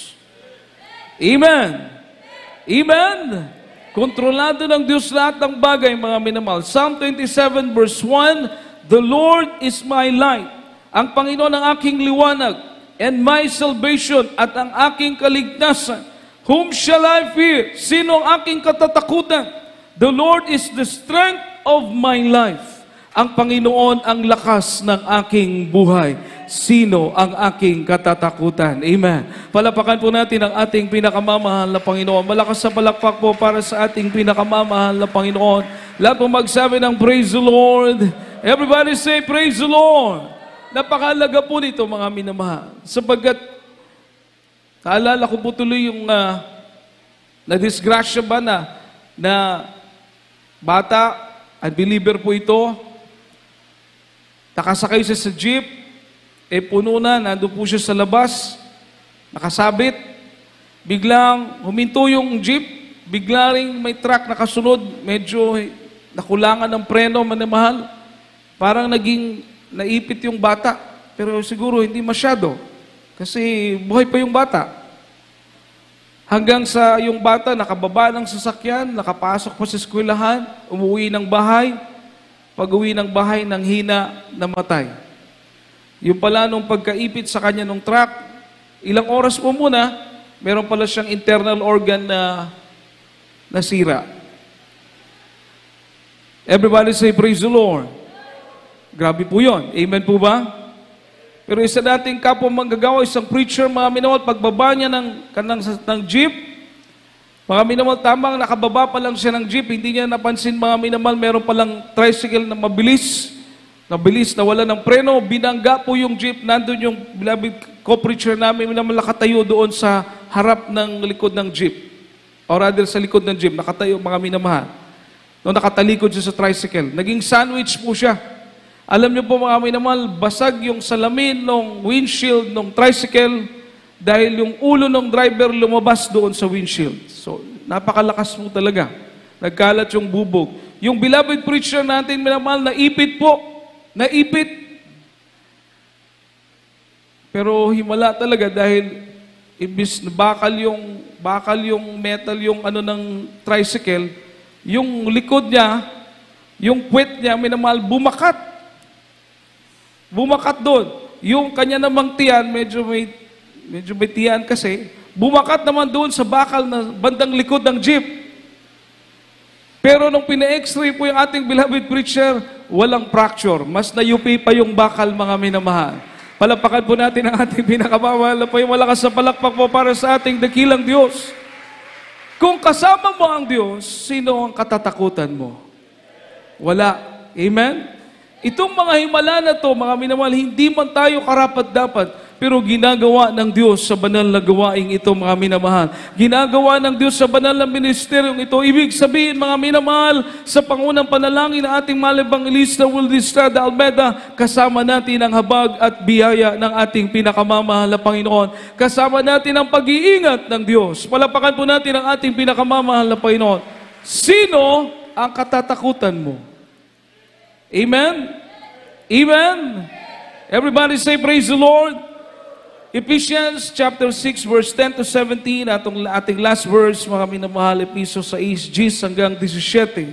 Amen. Amen. Kontrolado ng Diyos lahat ng bagay, mga minamahal. Psalm 27 verse 1, The Lord is my light. Ang Panginoon ang aking liwanag, and my salvation, at ang aking kaligtasan. Whom shall I fear? Sino ang aking katatakutan? The Lord is the strength of my life. Ang Panginoon ang lakas ng aking buhay. Sino ang aking katatakutan? Amen. Palapakan po natin ang ating pinakamamahal na Panginoon. Malakas sa palakpak po para sa ating pinakamamahal na Panginoon. Lahat po magsabi ng praise the Lord. Everybody say praise the Lord. Napakahalaga po nito, mga minamahal. Sapagkat, naalala ko po tuloy yung na-disgrasya ba na bata, unbeliever po ito, nakasakay siya sa jeep, puno na, nandun po siya sa labas, nakasabit, biglang huminto yung jeep, bigla ring may truck nakasunod, medyo nakulangan ng preno, manamahal, parang naging naipit yung bata, pero siguro hindi masyado, kasi buhay pa yung bata. Hanggang sa yung bata, nakababa ng sasakyan, nakapasok pa sa eskwelahan, umuwi ng bahay, pag-uwi ng bahay, nang hina, namatay. Yung pala nung pagkaipit sa kanya ng truck, ilang oras po muna, meron pala siyang internal organ na nasira. Everybody say praise the Lord. Grabe po yun. Amen po ba? Pero isa dating kapwa manggagawa, isang preacher, mga minamahal, pagbaba niya ng jeep, mga minamahal, tamang nakababa pa lang siya ng jeep, hindi niya napansin, mga minamahal, meron palang tricycle na mabilis, na wala ng preno, binangga po yung jeep, nandun yung beloved co-preacher namin, nakatayo doon sa harap ng likod ng jeep. Or rather, sa likod ng jeep, nakatayo, mga minamahal. Noong nakatalikod siya sa tricycle, naging sandwich po siya. Alam niyo po, mga minamahal, basag yung salamin ng windshield ng tricycle dahil yung ulo ng driver lumabas doon sa windshield. So, napakalakas po talaga. Nagkalat yung bubog. Yung beloved preacher natin, minamahal, naipit po. Naipit. Pero himala talaga dahil ibis bakal yung metal yung ng tricycle, yung likod niya, yung puwet niya, minamahal, bumakat. Bumakat doon. Yung kanya namang tiyan, medyo may tiyan kasi, bumakat naman doon sa bakal na bandang likod ng jeep. Pero nung pina-x-ray po yung ating beloved preacher, walang fracture. Mas nayupi pa yung bakal, mga minamahal. Palapakan po natin ang ating pinakamamahal na po yung malakas sa palakpak po para sa ating dakilang Diyos. Kung kasama mo ang Diyos, sino ang katatakutan mo? Wala. Amen? Itong mga himala na to, mga minamahal, hindi man tayo karapat-dapat, pero ginagawa ng Diyos sa banal na gawaing ito, mga minamahal. Ginagawa ng Diyos sa banal na ministeryong ito. Ibig sabihin, mga minamahal, sa pangunang panalangin ng ating mahal Evangelista Wildy Estrada Almeda, kasama natin ang habag at biyaya ng ating pinakamamahal na Panginoon. Kasama natin ang pag-iingat ng Diyos. Palapakan po natin ang ating pinakamamahal na Panginoon. Sino ang katatakutan mo? Amen? Amen? Everybody say praise the Lord. Ephesians chapter 6 verse 10 to 17, atong ating last verse, mga minamahal, Episo 6, 10 hanggang 17.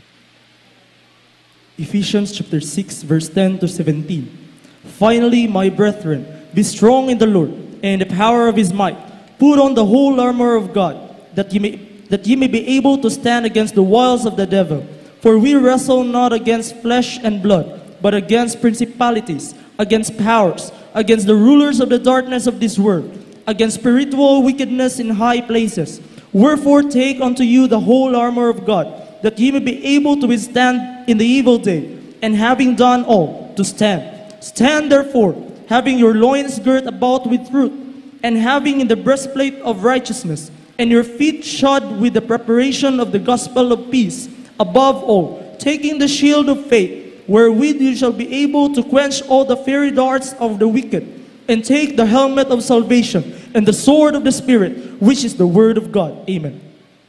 Ephesians chapter 6, verse 10 to 17. Finally, my brethren, be strong in the Lord and in the power of his might. Put on the whole armor of God, that ye may be able to stand against the wiles of the devil. For we wrestle not against flesh and blood, but against principalities, against powers, against the rulers of the darkness of this world, against spiritual wickedness in high places. Wherefore take unto you the whole armor of God, that ye may be able to withstand in the evil day, and having done all, to stand. Stand therefore, having your loins girt about with truth, and having in the breastplate of righteousness, and your feet shod with the preparation of the gospel of peace. Above all, taking the shield of faith, wherewith you shall be able to quench all the fiery darts of the wicked, and take the helmet of salvation, and the sword of the Spirit, which is the word of God. Amen.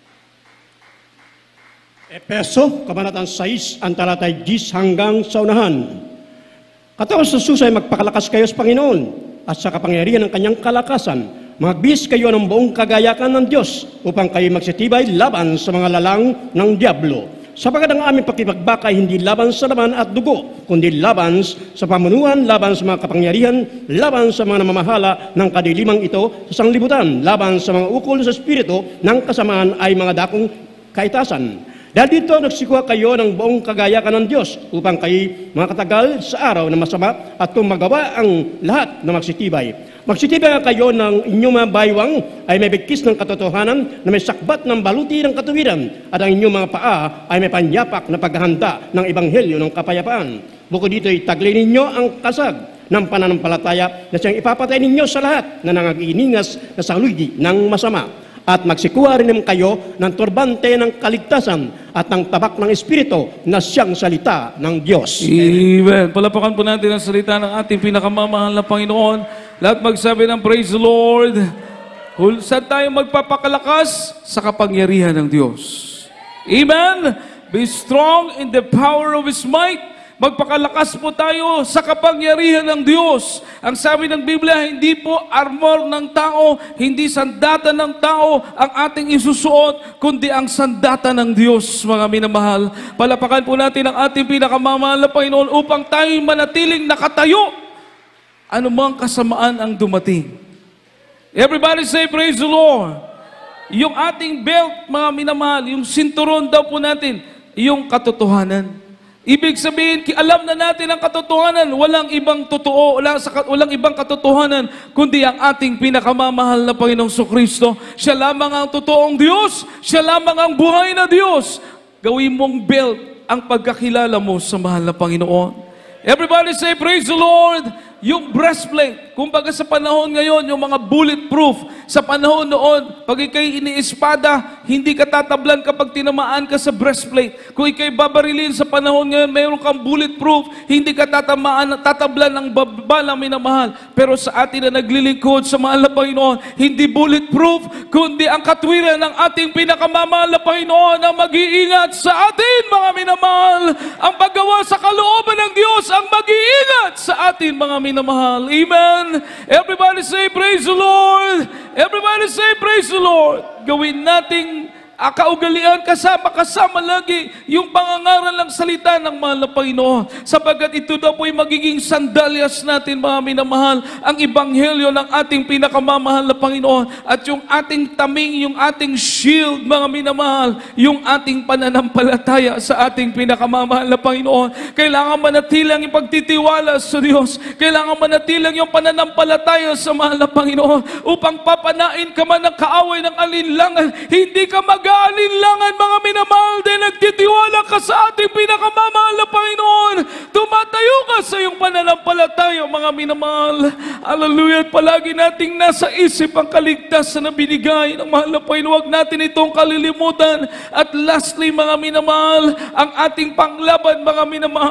Epeso, Kabanatang 6, ang talatay 10 hanggang sa unahan. Kataos sa susay, magpakalakas kayo sa Panginoon at sa kapangyarihan ng kanyang kalakasan. Magbis kayo ng buong kagayakan ng Diyos upang kayo magsitibay laban sa mga lalang ng Diablo. Sapagat ang aming pakipagbakay hindi laban sa laman at dugo, kundi laban sa pamunuan, laban sa mga kapangyarihan, laban sa mga namamahala ng kadilimang ito sa sanglibutan, laban sa mga ukol sa espiritu ng kasamaan ay mga dakong kaitasan. Dahil dito nagsikuha kayo ng buong kagayakan ng Diyos upang kayo makatagal sa araw na masama at kung magawa ang lahat na magsitibay. Magsitibay kayo ng inyong mga baywang ay may bigkis ng katotohanan na may sakbat ng baluti ng katuwiran at ang inyong mga paa ay may panyapak na paghahanda ng ebanghelyo ng kapayapaan. Bukod dito, itaglay ninyo ang kasag ng pananampalataya na siyang ipapatay ninyo sa lahat na nangagiiningas na saluydi ng masama. At magsikuha rin naman kayo ng turbante ng kaligtasan at ng tabak ng Espiritu na siyang salita ng Diyos. Amen. Palapakan po natin ang salita ng ating pinakamamahal na Panginoon. Lahat magsabi ng praise the Lord. Saan tayo magpapakalakas? Sa kapangyarihan ng Diyos. Amen. Be strong in the power of His might. Magpakalakas po tayo sa kapangyarihan ng Diyos. Ang sabi ng Biblia, hindi po armor ng tao, hindi sandata ng tao ang ating isusuot, kundi ang sandata ng Diyos, mga minamahal. Palapakan po natin ang ating pinakamamahal na Panginoon upang tayo manatiling nakatayo. Ano mang kasamaan ang dumating. Everybody say, praise the Lord. Yung ating belt, mga minamahal, yung sinturon daw po natin, yung katotohanan. Ibig sabihin, alam na natin ang katotohanan, walang ibang totoo, walang ibang katotohanan, kundi ang ating pinakamamahal na Panginoong Kristo. Siya lamang ang totoong Diyos, siya lamang ang buhay na Diyos. Gawin mong belt ang pagkakilala mo sa mahal na Panginoon. Everybody say, praise the Lord. Yung breastplate, kumbaga sa panahon ngayon, yung mga bulletproof, sa panahon noon, pag ikay iniespada, hindi ka tatablan kapag tinamaan ka sa breastplate. Kung ikay babarilin sa panahon ngayon, mayroon kang bulletproof, hindi ka tatablan ng balang minamahal. Pero sa atin na naglilingkod sa mahal na Panginoon, hindi bulletproof, kundi ang katwiran ng ating pinakamamahal na Panginoon ang mag-iingat sa atin, mga minamahal. Ang paggawa sa kalooban ng Diyos ang mag-iingat sa atin, mga minamahal. Amen. Everybody say, praise the Lord. Everybody say, praise the Lord. Gawin nating kaugalian kasama lagi yung pangangaral ng salita ng mahal na Panginoon. Sapagkat ito daw po ay magiging sandalyas natin, mga minamahal, ang ebanghelyo ng ating pinakamamahal na Panginoon. At yung ating taming, yung ating shield, mga minamahal, yung ating pananampalataya sa ating pinakamamahal na Panginoon. Kailangan manatilang ipagtitiwala sa Diyos. Kailangan manatilang yung pananampalataya sa mahal na Panginoon upang papanain ka man ng kaaway ng alinlangan. Hindi ka mag-aalinlangan, mga minamahal, dahil nagtitiwala ka sa ating pinakamamahal na Panginoon. Tumatayo ka sa iyong pananampalataya, mga minamahal. Hallelujah. At palagi nating nasa isip ang kaligtasan na binigay ng mahal na Panginoon. Huwag natin itong kalilimutan. At lastly, mga minamahal, ang ating panglaban, mga minamahal,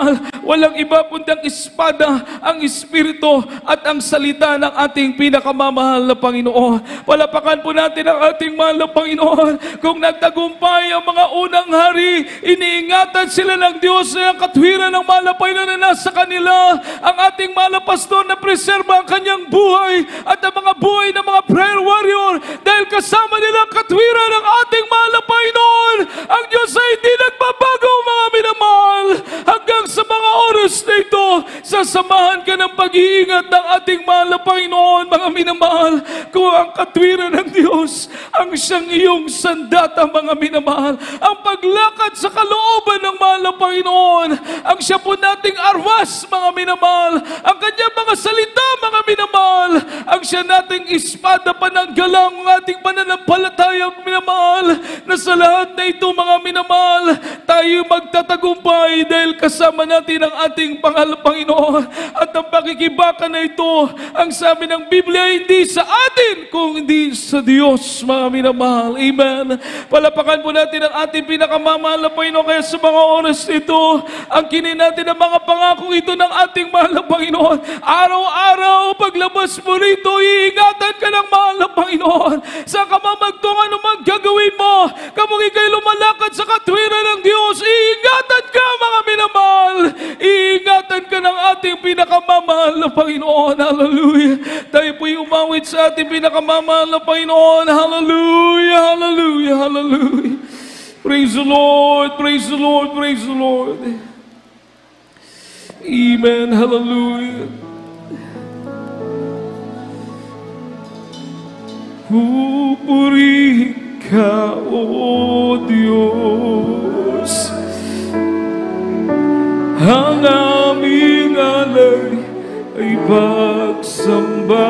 Walang iba kundi ang espada, ang Espiritu at ang salita ng ating pinakamamahal na Panginoon. Palapakan po natin ang ating mahal na Panginoon. Kung nagtagumpay ang mga unang hari, iniingatan sila ng Diyos na ang katwiran ng mahal na Panginoon na nasa kanila. Ang ating mahal na pastor na preserba ang kanyang buhay at ang mga buhay ng mga prayer warrior dahil kasama nila ang katwiran ng ating mahal na Panginoon. Ang Diyos ay hindi nagbabago, mga minamahal. Hanggang sa mga oras na ito, sasamahan ka ng pag-iingat ng ating mahal na Panginoon, mga minamahal. Kung ang katwiran ng Diyos ang siyang iyong sandata, mga minamahal. Ang paglakad sa kalooban ng mahal na Panginoon, ang siya po nating arwas, mga minamahal. Ang kanyang mga salita, mga minamahal. Ang siya nating espada pananggalang, ang ating pananampalataya, minamahal. Na sa lahat na ito, mga minamahal, tayo magtatagumpay dahil kasama natin ang ating Panginoon. At ang pakikibaka na ito, ang sabi ng Biblia, hindi sa atin, kung hindi sa Diyos, mga minamahal. Amen. Palapakan po natin ang ating pinakamamahal na Panginoon. Kaya sa mga oras ito, ang kinin natin ang mga pangako ito ng ating mahal na Panginoon. Araw-araw, paglabas mo rito, iingatan ka ng mahal na Panginoon. Sa kamamagtong ano man gagawin mo, kapag ikay lumalakad sa katwiran ng Diyos, iingatan ka, mga minamahal. Iingatan ka ng ating pinakamamahal na Panginoon. Hallelujah. Tayo po'y umawit sa ating pinakamamahal na Panginoon. Hallelujah, hallelujah, hallelujah. Praise the Lord, praise the Lord, praise the Lord. Amen, hallelujah. Pupurihin ka, O Diyos, ang aming alay ay pagsamba,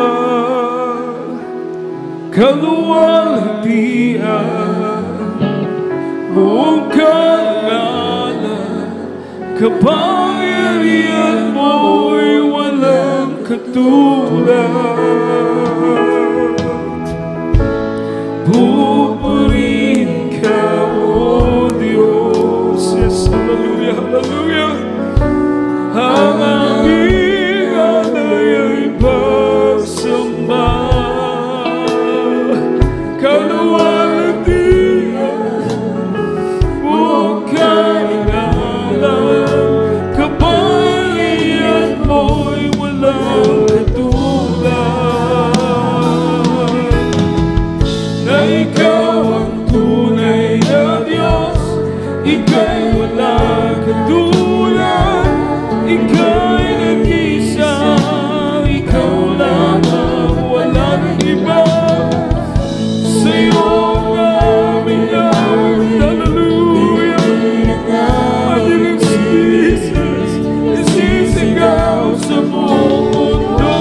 kaluwalhatian, buong karangalan, kapangyarihan mo'y walang katulad. Pupurihin ka, O Diyos. Yes, hallelujah, hallelujah. Ang aming alay ay pagsamba, kaluwalhatian, buong karangalan, kapangyarihan mo'y walang katulad. Na ikaw ang tunay na Diyos, ika'y walang katulad, ika'y nag-isa, ikaw lamang, walang iba. Sa'yo ang aming lahat, hallelujah. Madaling Jesus, isisigaw sa buong mundo.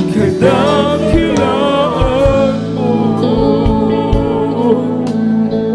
Kadakilaan mo,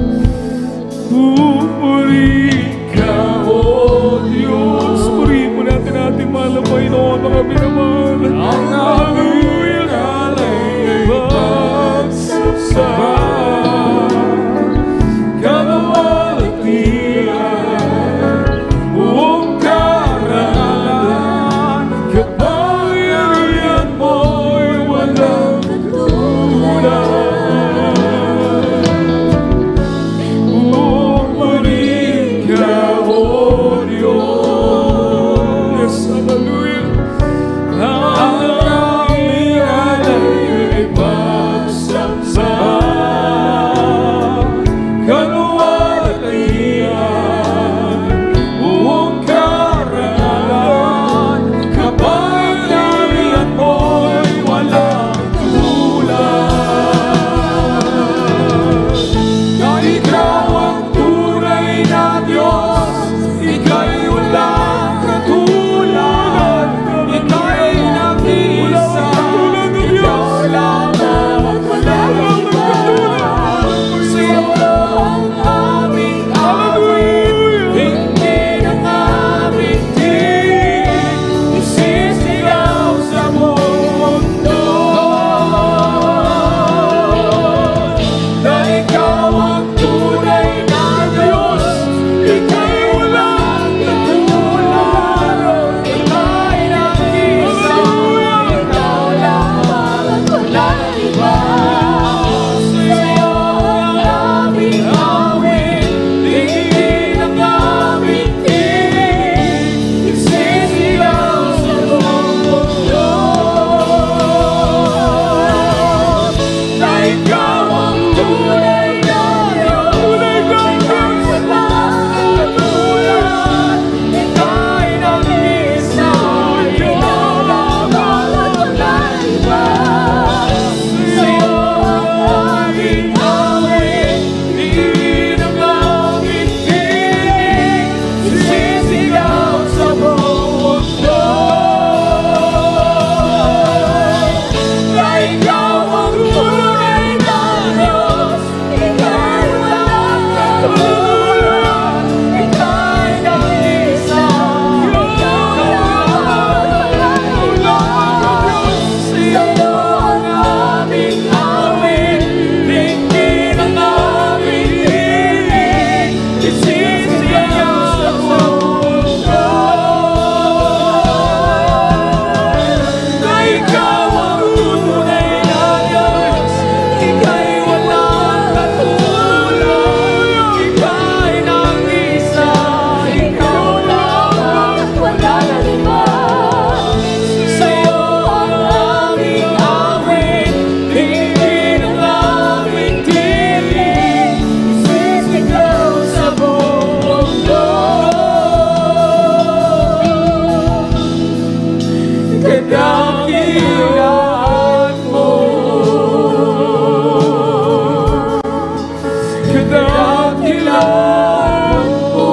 dakilaan mo.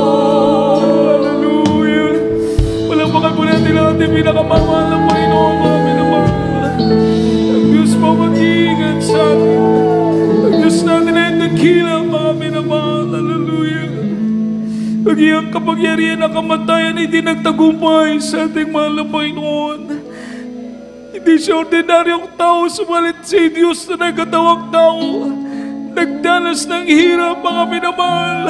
Hallelujah. Palapakan po natin ang ating pinakamamahal na Panginoon, mga minamahal. Ang Diyos mo mag-iingat sa atin. Ang Diyos natin ay dakilang, mga minamahal. Hallelujah. Ang iyang kapangyarihan na kamatayan ay di nagtagumpay sa ating mahal na Panginoon. Hindi siya ordinaryong tao, sumalit si Diyos na nagkatawang tao. Nagdanas ng hirap, mga minamahal.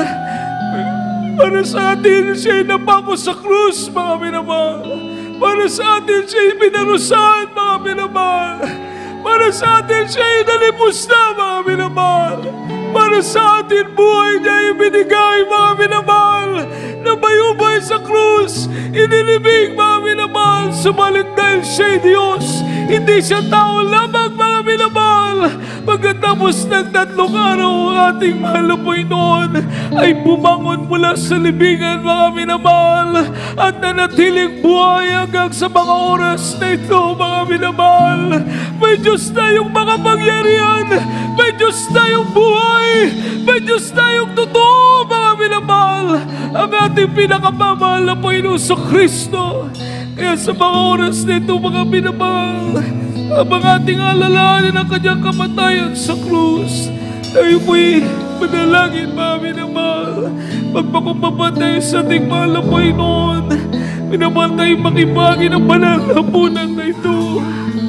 Para sa atin, siya'y napako sa krus, mga minamahal. Para sa atin, siya'y pinarusahan, mga minamahal. Para sa atin, siya'y nalipos na, mga minamahal. Para sa atin, buhay niya ibinigay, mga minamahal. Nabayubay sa krus, inilibing, mga minamahal. Sumalit dahil siya'y Diyos, hindi siya tao lamang, mga minamahal. Pagkatapos ng 3 araw, ang ating mahal na Panginoon ay bumangon mula sa libingan, mga minamahal, at nanatiling buhay hanggang sa mga oras na ito, mga minamahal. May Diyos tayong makapangyarihan, may Diyos tayong buhay, may Diyos tayong totoo, mga minamahal, ang ating pinakamamahal na Panginoon sa Kristo. Kaya sa mga oras na ito, mga minamahal, ang ating alalahanin ang kanyang kamatayan sa krus, tayo po'y manalangin, mga minamahal. Magpakumbaba tayo sa ating mahal na Panginoon. Minamahal tayo makibagi ng banal na hapunan na ito.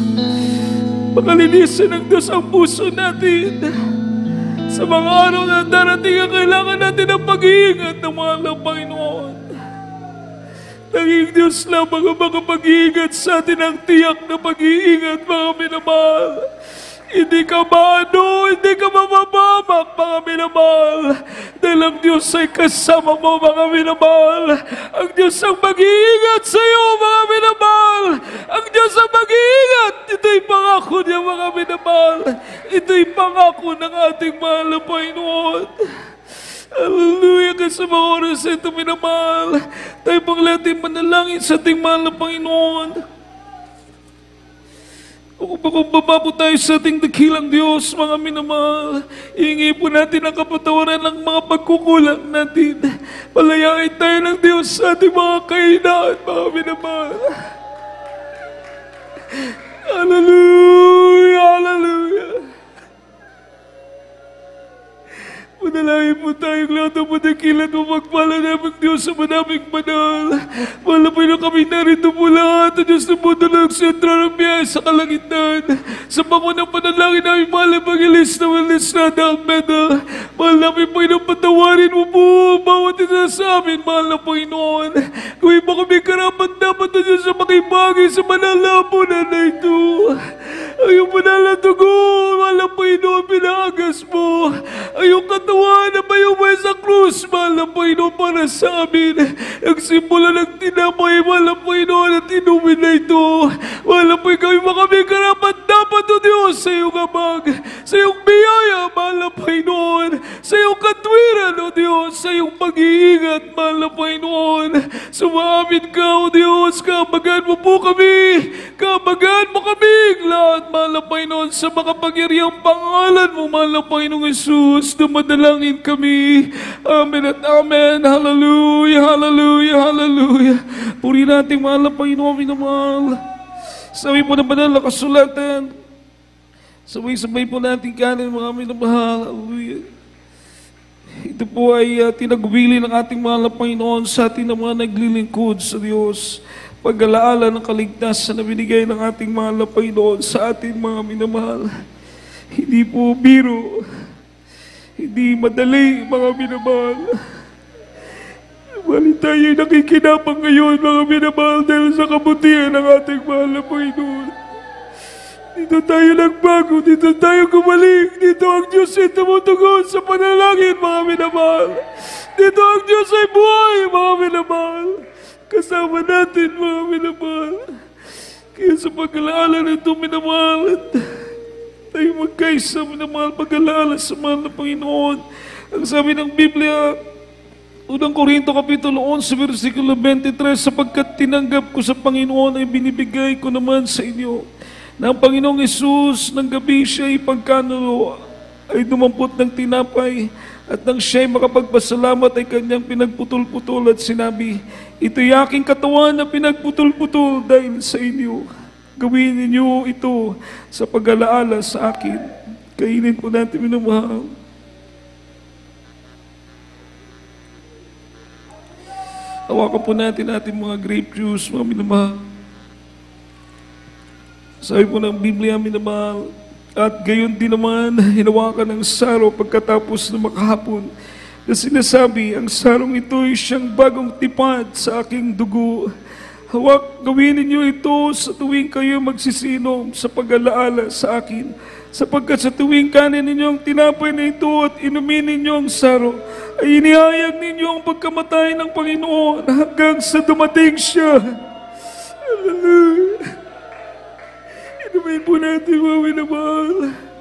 Makalinisan ng Diyos ang puso natin. Sa mga araw na darating, ang kailangan natin ang pag-iingat ng mahal ng Panginoon. Naging Diyos lamang ang makapag-iingat sa atin ang tiyak na pag-iingat, mga minamahal. Hindi ka maano, hindi ka mamabamak, mga minamahal. Dahil ang Diyos ay kasama mo, mga minamahal. Ang Diyos ang mag-iingat sa iyo, mga minamahal. Ang Diyos ang mag-iingat. Ito'y pangako niya, mga minamahal. Ito'y pangako ng ating mahal na Panginoon. Hallelujah. Kaya sa mga oras ito, minamahal, tayo pang natin manalangin sa ating mahal na Panginoon. Kumbaba po tayo sa ating dakilang Diyos, mga minamahal. Ihingi po natin ang kapatawaran ng mga pagkukulang natin. Palayain tayo ng Diyos sa ating mga kahinaan, mga minamahal. Hallelujah, hallelujah. Manalangin po tayong lahat ng madakilan mo, magpala namin Diyos sa manaming banal. Wala po yung kami narito po lahat. Diyos na po dalang sentro ng biyaya sa kalangitan. Sa pangunang panalangin namin, mahal na Evangelista Walisnada Almeda. Mahal namin po yung patawarin mo po bawat isa sa amin, mahal na Panginoon. Kung iba kami karapat dapat na Diyos sa makibagay sa banal na hapunan na ito. Ang iyong banal na tugo, mahal na Panginoon, pinahagas mo. Ang iyong katawan na bayumay sa krus, mahal na Panginoon, para sa amin. Ang simbolo ng tinapay, mahal na Panginoon, at inumin na ito. Mahal na Panginoon, kami makaming karapat dapat, O Diyos, sa iyong abag, sa iyong biyaya, mahal na Panginoon, sa iyong katwiran, O Diyos, sa iyong pag-iingat, mahal na Panginoon. Sumamin ka, O Diyos, kabagan mo po kami, kabagan mo kami, lahat, mahal na Panginoon, sa makapangyarihang pangalan mo, mahal na Panginoong Jesus, na madalangin kami. Amen at amen. Hallelujah, hallelujah, hallelujah. Puri natin, mahal na Panginoon, minamahal. Sabi po na banal na kasulatan. Sabay-sabay po natin kanin, mga minamahal. Hallelujah. Ito po ay tinagubili ng ating mahal na Panginoon sa ating na mga naglilingkod sa Diyos. Pag-alaala ng kaligtasan na binigay ng ating mahal na Panginoon sa ating mga minamahal. Hindi po biro. Hindi madali, mga minamahal. Bali tayo'y nakikinapang ngayon, mga minamahal, dahil sa kabutihan ng ating mahal na Panginoon. Dito tayo nagbago, dito tayo gumaling, dito ang Diyos ay tumutugon sa panalangin, mga minamahal. Dito ang Diyos ay buhay, mga minamahal. Kasama natin, mga minamahal. Kaya sa pag-alaala nito, minamahal, tayo magkaisa, minamahal, pag-alaala sa mahal na Panginoon. Ang sabi ng Biblia, Unang Korinto Kapitulo 11, versikulo 23, sapagkat tinanggap ko sa Panginoon ay binibigay ko naman sa inyo na ang Panginoong Hesus ng gabi siya ay pagkanulo ay dumampot ng tinapay at nang siya'y makapagpasalamat ay kanyang pinagputol-putol at sinabi, ito'y aking katawan na pinagputol-putol dahil sa inyo. Gawin ninyo ito sa pag-alaala sa akin. Kainin po natin, minamahal. Hawakan po natin mga grape juice, mga minamahal. Sabi po ng Biblia, minamahal, at gayon din naman, hinawakan ng saro pagkatapos na makahapon, na sinasabi, ang sarong ito ay siyang bagong tipad sa aking dugo. Gawin ninyo ito sa tuwing kayo magsisinom sa pag-alaala sa akin, sapagkat sa tuwing kanin ninyo ang tinapay na ito at inumin ninyo ang saro, ay inihayag ninyo ang pagkamatay ng Panginoon hanggang sa dumating siya. Hallelujah. Inumin po natin, mga minamahal.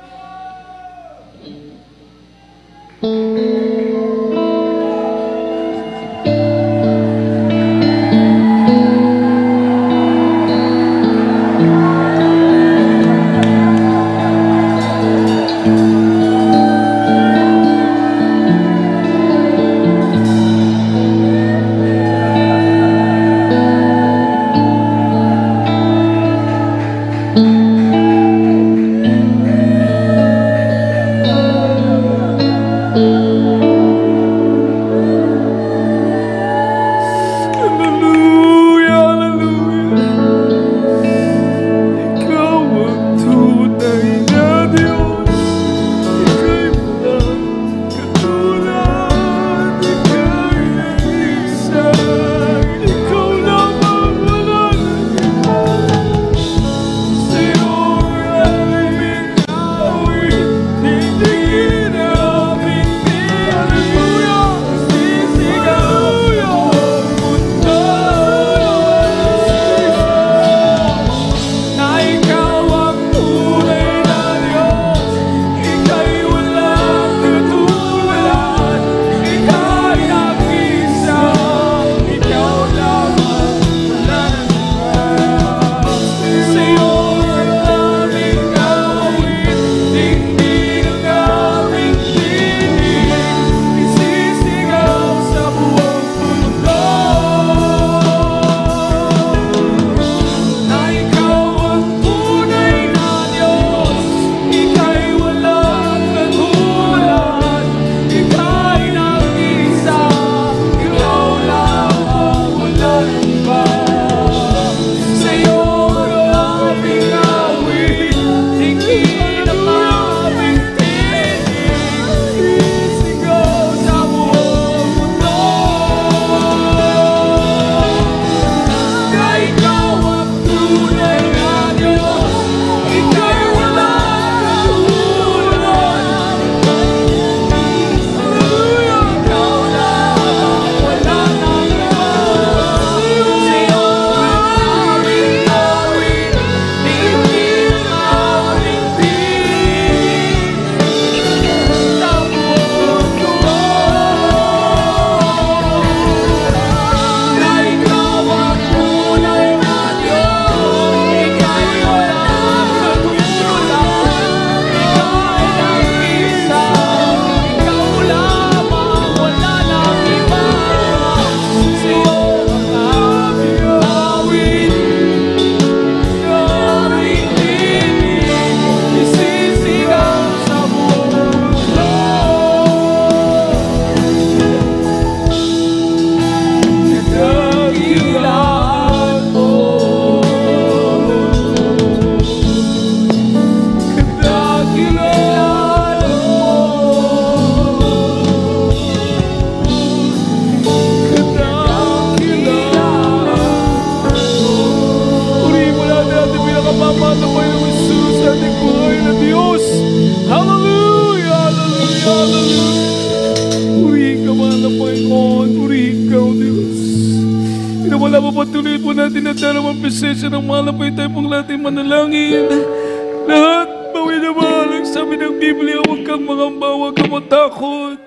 Wala pa patuloy po natin na darang ang presensya ng malapay tayo pong natin manalangin. Lahat, mawin na mahal, ang sabi ng Biblia, huwag kang mangamba, huwag kang matakot.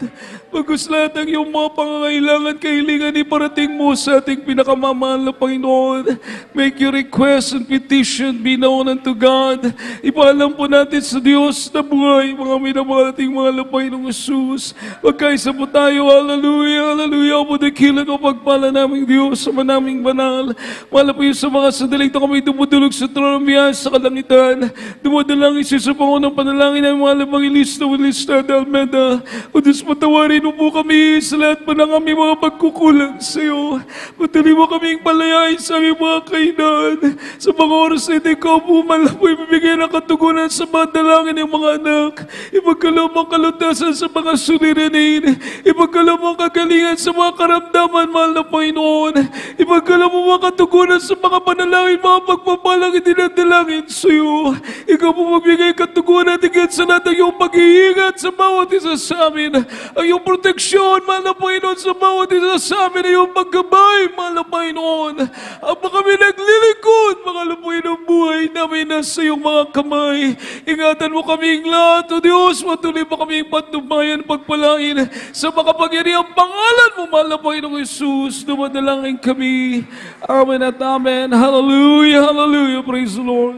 Bagkus lahat ng iyong mga pangangailangan, kahilingan, iparating mo sa ating pinakamamahal na Panginoon. Make your request and petition be known unto God. Ipaalam po natin sa Diyos na buhay, mga minamahal ating mga Panginoong Jesus. Magkaisa po tayo, hallelujah, hallelujah. O dakilan o pagpala naming Diyos sa manaming banal. Mahal po yun sa mga sandaling ito kami dumudulog sa tronomiyas sa kalangitan. Dumadalangin siya sa pangunang panalangin ng mga Evangelista Wilista de Almeida. O Diyos, patawarin mo po kami sa lahat pa ng aming mga pagkukulang sa iyo. Patuloy mo kaming palayain sa aming mga kainan. Sa mga oras na ito, ikaw po malam po ibibigay ng katugunan sa mga dalangin ng mga anak. Ipagkalaw mong kalutasan sa mga suliranin. Ipagkalaw mong kagalingan sa mga karamdaman, mahal na Panginoon. Ipagkalaw mo mga katugunan sa mga panalangin, mga pagpapalang itinadalangin sa iyo. Ikaw po magbigay katugunan, tigit sa lahat ang iyong pag-iingat sa bawat isa sa amin. Ang iyong proteksyon, mahal na Panginoon, sa bawat isa sa amin, ang iyong paggabay, mahal na Panginoon. Habang kami naglilingkod, mahal na Panginoon, buhay namin nasa iyong mga kamay. Ingatan mo kaming lahat, O Diyos, patuloy pa kaming patnubayan, pagpalain sa makapangyarihang pangalan mo, mahal na Panginoong Jesus. Dumadalangin kami. Amen at amen. Hallelujah, hallelujah. Praise the Lord.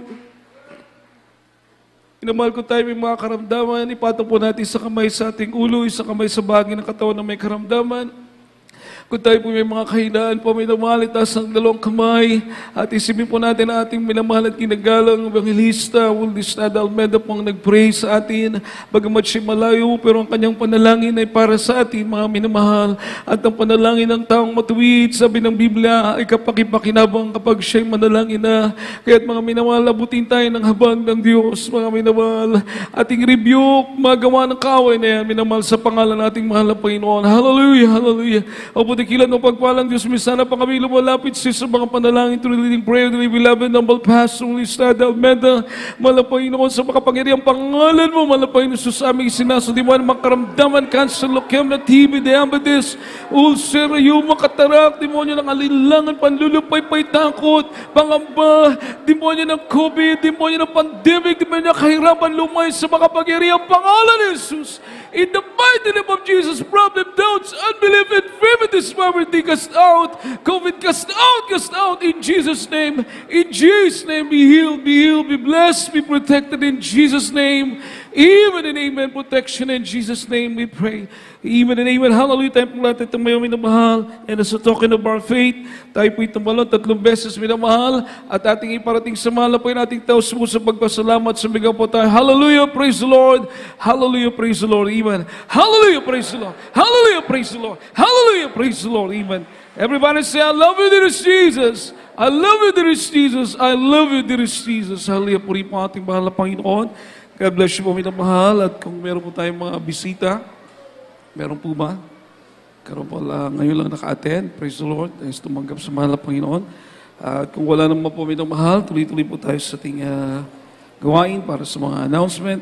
Inamahal ko tayo may mga karamdaman, ipatong po natin sa kamay sa ating ulo, sa kamay sa bahagi ng katawan na may karamdaman. Kung tayo po may mga kahinaan po, may namahal, itaas ang dalawang kamay. At isipin po natin ang ating minamahal at kinagalang Evangelista Wilista de Almeida po ang nag-pray sa atin. Bagamat siya malayo, pero ang kanyang panalangin ay para sa atin, mga minamahal. At ang panalangin ng taong matuwid, sabi ng Biblia, ay kapakipakinabang kapag siya'y manalangin na. Kaya't mga minamahal, abutin tayo ng habag ng Diyos, mga minamahal. Ating rebuke, magawa ng kaaway na yan, minamahal, sa pangalan nating mahal na Panginoon. Hallelujah, hallelujah. Dakilan ng pagpalang Diyos, misana pa kami lumalapit sa mga panalangin through the leading prayer of the beloved noble pastor Wilista de Almeida. Mahal na Panginoon, sa makapangyarihang pangalan mo, mahal na Panginoon, sa aming sinasadiwan, makaramdaman, cancer, leukemia, TB, diabetes, ulcer, yung katarak, demonyo ng alinlangan, panlulupay-pay, takot, pangamba, demonyo ng COVID, demonyo ng pandemic, demonyo ng kahirapan, lumay sa makapangyarihang pangalan ni Jesus. In the mighty name of Jesus, problem, doubts, unbelief, infirmities, poverty, cast out. COVID, cast out in Jesus' name. In Jesus' name, be healed, be blessed, be protected in Jesus' name. Amen and amen. Protection in Jesus' name we pray. Amen and amen. Hallelujah. Tayo po lahat itong may minamahal. And as a token of our faith, tayo po itong balon 3 beses minamahal. At ating iparating sa mahal po yung ating taos mo sa pagpasalamat. Sumigaw po tayo. Hallelujah. Praise the Lord. Hallelujah. Praise the Lord. Amen. Hallelujah. Praise the Lord. Hallelujah. Praise the Lord. Hallelujah. Praise the Lord. Amen. Everybody say, I love you, dearest Jesus. I love you, dearest Jesus. I love you, dearest Jesus. Hallelujah. Puri po ating mahal na Panginoon. God bless you po, minamahal. At kung meron po tayong mga bisita, meron po ba? Karoon po ngayon lang naka-attend. Praise the Lord. Ayos tumanggap sa mahal na Panginoon. At kung wala naman po, minamahal, tuloy-tuloy po tayo sa ating gawain para sa mga announcement.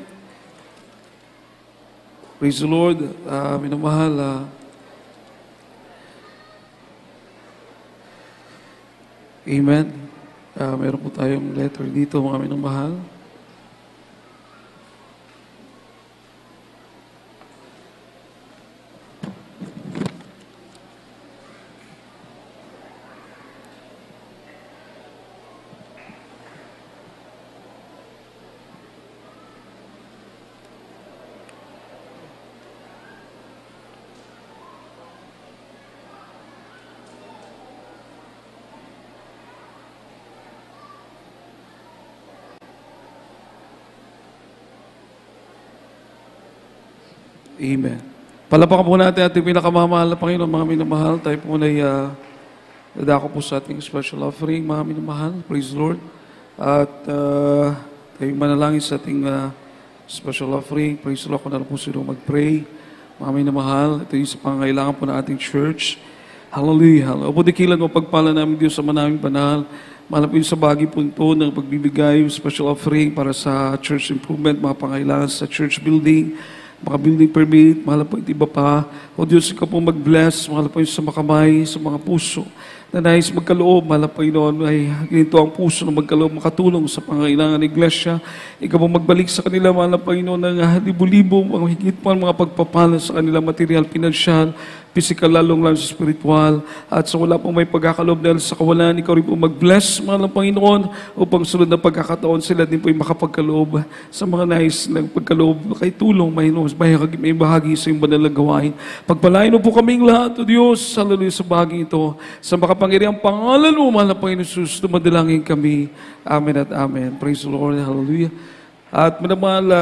Praise the Lord. Minamahal, amen. Meron po tayong letter dito, mga minamahal. Amen. Palapakan po natin ating pinakamamahal na Panginoon, mga minamahal. Tayo po na'y dadako po sa ating special offering, mga minamahal. Praise the Lord. At tayo manalangin sa ating special offering. Praise the Lord. Kung na po sino mag-pray, mga minamahal. Ito yung sa pangangailangan po na ating church. Hallelujah. Opo, dikilan mo pagpala namin Diyos sa manaming banal. Mahal po yung sa bagay po ito ng pagbibigay, special offering para sa church improvement, mga pangailangan sa church building. mga building permit, mahal po iba pa. O Diyos, ikaw po mag-bless, mahal po yung sa mga kamay, sa mga puso na nais magkaloob, mahal po Panginoon, ay ginito ang puso na magkaloob, makatulong sa pangailangan ng iglesia. Ikaw po magbalik sa kanila, mahal po Panginoon, ng libo-libo, mga higit pa mga pagpapala sa kanila, material, pinansyal, physical, lalong-lalo sa spiritual, at sa wala pong may pagkakaloob dahil sa kawalan, ikaw rin po mag-bless, mahal ng Panginoon, upang sunod na pagkakataon sila din po yung makapagkaloob sa mga nais ng pagkaloob, kay tulong, may bahagi sa iyong banal na gawain. Pagpalain mo po kaming lahat, O Diyos, hallelujah sa bahagi ito, sa makapangyariang pangalan mo, mahal na Panginoon Jesus, dumadalangin kami. Amen at amen. Praise the Lord, hallelujah. At manamahal,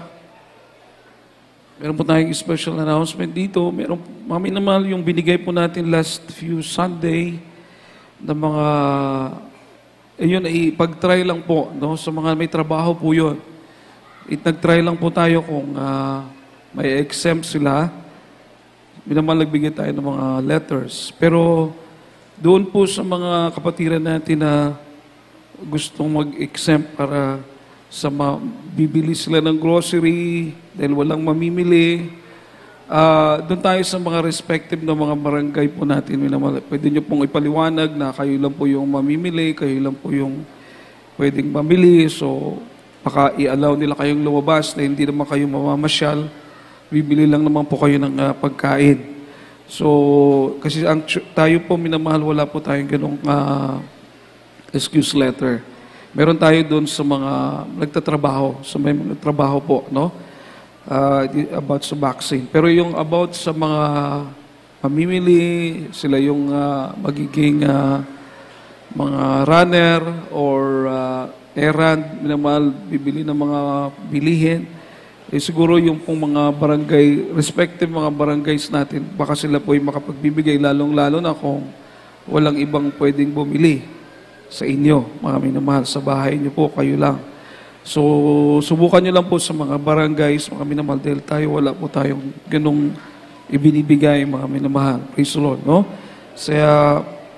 meron po tayong special announcement dito. Meron, mami naman yung binigay po natin last few Sunday na mga, ayun, pag-try lang po, no? Sa mga may trabaho po yun. Nag-try lang po tayo kung may exempt sila. Naman nagbigay tayo ng mga letters. Pero doon po sa mga kapatiran natin na gustong mag-exempt para sa bibili sila ng grocery dahil walang mamimili. Doon tayo sa mga respective na mga barangay po natin. Pwede nyo pong ipaliwanag na kayo lang po yung mamimili, kayo lang po yung pwedeng mamili. So, baka i-allow nila kayong lumabas na hindi naman kayo mamamasyal. Bibili lang naman po kayo ng pagkain. So, kasi tayo po minamahal, wala po tayong ganong excuse letter. Meron tayo doon sa mga nagtatrabaho, sa may mga trabaho po, no? About sa vaccine. Pero yung about sa mga mamimili, sila yung magiging mga runner or errand, minamahal, bibili ng mga bilihin, siguro yung pong mga barangay, respective mga barangays natin, baka sila po yung makapagbibigay, lalong-lalo na kung walang ibang pwedeng bumili sa inyo, mga minamahal, sa bahay niyo po, kayo lang. So, subukan niyo lang po sa mga barangays, mga minamahal, dahil tayo, wala po tayong ganong ibinibigay, mga minamahal. Praise the Lord, no? Kaya,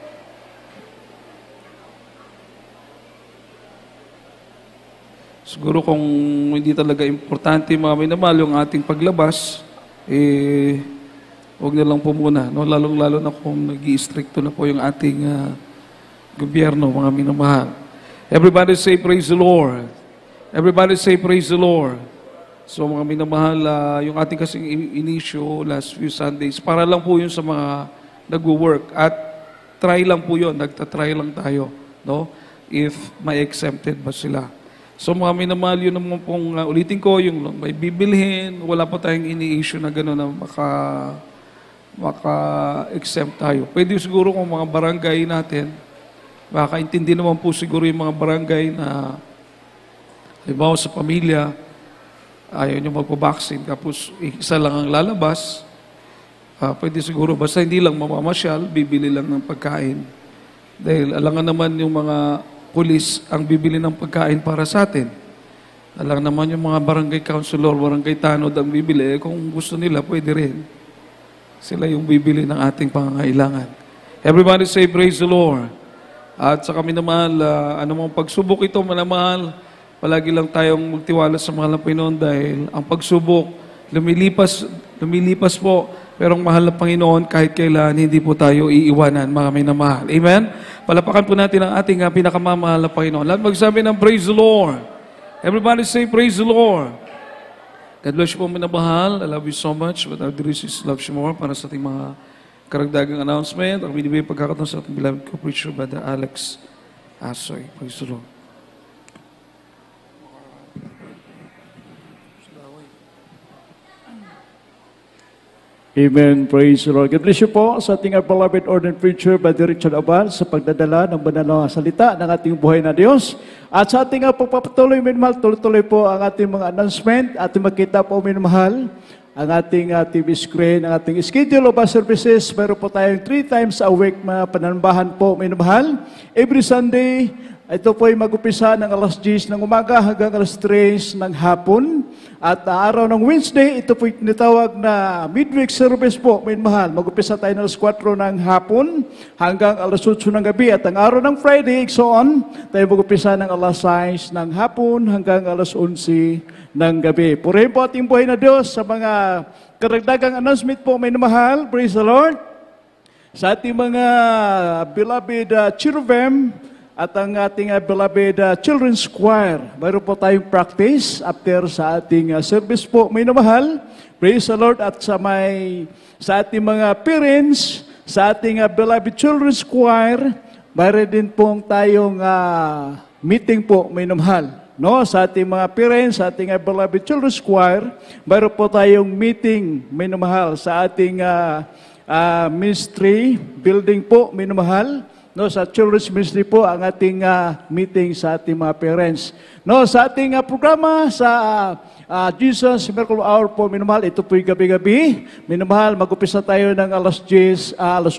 siguro kung hindi talaga importante, mga minamahal, yung ating paglabas, huwag na lang po muna, no? Lalong-lalo na kung nag-i-stricto na po yung ating gobyerno, mga minamahal. Everybody say, praise the Lord. Everybody say, praise the Lord. So, mga minamahal, yung ating kasing inisyo last few Sundays, para lang po yun sa mga nag-work. At try lang po yun, nagtatry lang tayo, no? If may exempted ba sila. So, mga minamahal, yun naman pong ulitin ko, yung may bibilhin, wala po tayong ini-issue na gano'n na maka-exempt tayo. Pwede siguro kung mga barangay natin, makaintindi naman po siguro yung mga barangay na halimbawa sa pamilya, ayaw nyo magpabaksin, tapos isa lang ang lalabas, pwede siguro, basta hindi lang mamamasyal, bibili lang ng pagkain. Dahil alangan naman yung mga pulis ang bibili ng pagkain para sa atin. Alangan naman yung mga barangay councilor, barangay tanod ang bibili, kung gusto nila, pwede rin. Sila yung bibili ng ating pangangailangan. Everybody say, praise the Lord. At sa kami naman, anumang pagsubok ito, manamahal, palagi lang tayong magtiwala sa mahal na Panginoon dahil ang pagsubok, lumilipas po, pero ang mahal na Panginoon, kahit kailan, hindi po tayo iiwanan, mga minamahal. Amen? Palapakan po natin ang ating pinakamamahal na Panginoon. Lahat magsabi ng praise the Lord. Everybody say, praise the Lord. God bless you po, minamahal. I love you so much, but our dear Jesus loves you more para sa ating mga karagdagang announcement. Ang binibigay pagkakataon sa ating beloved co-preacher, Brother Alex Asoy. Praise the Lord. Amen. Praise the Lord. God bless you po sa ating beloved ordained preacher, Brother Richard Abad, sa pagdadala ng banal na salita ng ating buhay na Diyos. At sa ating pagpapatuloy, minamahal, tuloy-tuloy po ang ating mga announcement. At makita po, minamahal, ang ating TV screen, ang ating schedule of our services. Meron po tayong 3 times a week na panambahan po, minamahal. Every Sunday, ito po ay mag-upisa ng alas 10 ng umaga hanggang alas 3 ng hapon. At araw ng Wednesday, ito po tinatawag na midweek service po, minmahal. Mag-upisa tayo ng alas 4 ng hapon hanggang alas 8 ng gabi. At ang araw ng Friday, so on, tayo mag-upisa ng alas 6 ng hapon hanggang alas 11 ng gabi. Purihin po ating buhay na Diyos sa mga karagdagang announcement po, minmahal. Praise the Lord. Sa ating mga beloved cherubim, at ang ating beloved children's choir. Mayroon po tayong practice after sa ating service po. May namahal, praise the Lord, at sa ating mga parents, sa ating beloved children's choir, mayroon din pong tayong meeting po, may namahal. No, sa ating mga parents, sa ating beloved children's choir, mayroon po tayong meeting, may namahal, sa ating ministry building po, may namahal. No, sa children's ministry po ang ating meeting sa ating mga parents. No, sa ating programa sa Jesus Miracle Hour po, minumahal, ito po yung gabi-gabi. Minumahal, mag-upisa tayo ng alas 10, alas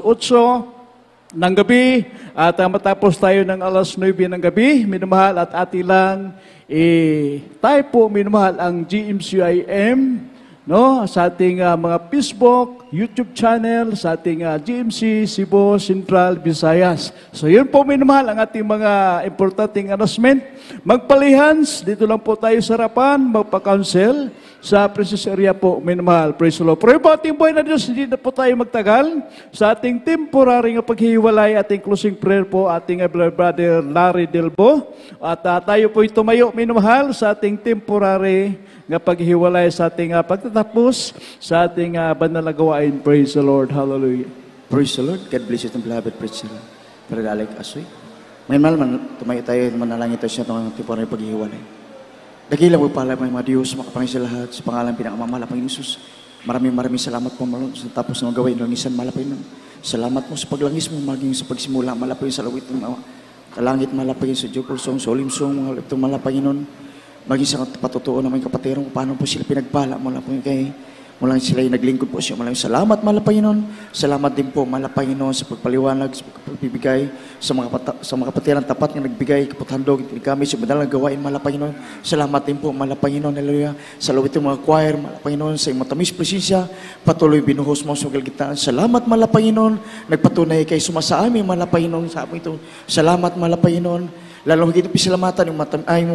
8 ng gabi at matapos tayo ng alas 9 ng gabi. Minumahal, at atilang tayo po, minumahal, ang GMCIM, no, sa ating mga Facebook, YouTube channel, sa ating GMC, Cebu, Central, Visayas. So yun po, minamahal, ang ating mga importanteng announcement. Magpalihans, dito lang po tayo sa harapan, magpa-counsel sa Princess area po, minamahal. Praise the Lord. Pero po ating buhay na Diyos, hindi na po tayo magtagal sa ating temporary paghihiwalay, ating closing prayer po, ating brother Larry Delbo. At tayo po tumayo, minamahal, sa ating temporary nga paghihiwalay sa ating pagtatapos sa ating banal na gawain. Praise the Lord. Hallelujah. Praise the Lord. God bless you, beloved preacher. Pergalek asoy. May man tumayo tayo, manalangin tayo siya ng temporary paghihiwalay. Dakilang mo pala may mga Diyos, makapangin sa lahat, sa pangalan pinakamamala, Panginoon Jesus. Maraming salamat po sa tapos ng gawain, langisan, malapay nun. Salamat mo sa paglangis mo, maging sa pagsimula, malapay sa lawit ng kalangit, malapay sa Jopol Song, Solim Song, malapay nun. Maging sa patutuo ng mga kapatero, paano po sila pinagpala mula po kay mula sila yung naglingkod po siya. Maraming salamat, Panginoon. Salamat din po, Panginoon, sa pagpaliwanag, sa pagpibigay sa mga kapatiran tapat na nagbigay, kapathandog, kami sa madalang gawain, Panginoon. Salamat din po, Panginoon, hallelujah. Sa lawit ng mga choir, Panginoon, sa matamis presensya, patuloy binuhos mo sa kalgitaan. Salamat, Panginoon. Nagpatunay kay sumasa amin, Panginoon, sa amin ito. Salamat, Panginoon. Lalong higit pisalamatan yung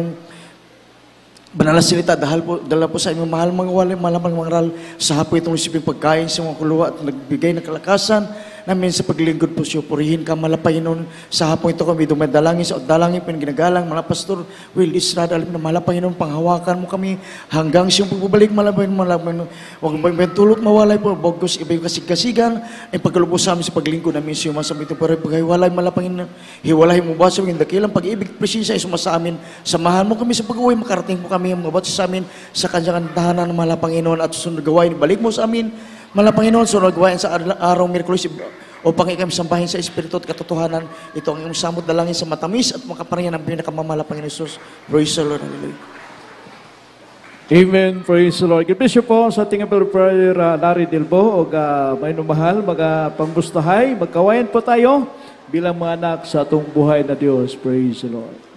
banal na salita, dahil po sa inyong mahal mga walay, malamang mga ral, sa hapon itong isipin pagkain sa mga kuluwa at nagbigay ng kalakasan namin sa paglingkod po siyo. Purihin ka, Panginoon. Sa hapon ito kami dumadalangin sa dalangin po ginagalang, mga pastor, Will Israel, alam na Panginoon, panghawakan mo kami hanggang siyang pagbabalik, Panginoon. Huwag mo tulot mawalay po, bogos, iba yung kasig-kasigan, ay pagkalubos sa amin sa paglingkod namin siyo, masama ito para paghiwalay, Panginoon. Hiwalay mo ba sa mga dakilang pag-ibig, presensya, ay sumasa amin. Samahan mo kami sa pag-uwi, makarating mo kami, mga sa amin, sa kanyang tahanan ng Panginoon, at susunod gawain, balik mo sa amin, Panginoon, sunod gawain sa araw Miyerkules, o pangay kami sambahin sa Espiritu at katotohanan. Ito ang iyong samot dalangin sa matamis at makaparingan ng pinakamamala, Panginoon Jesus. Praise the Lord. Hallelujah. Amen. Praise the Lord. God bless you po sa ating brother Larry Delbo, o may numahal, pambustahay, magkawayan po tayo bilang mga anak sa atong buhay na Diyos. Praise the Lord.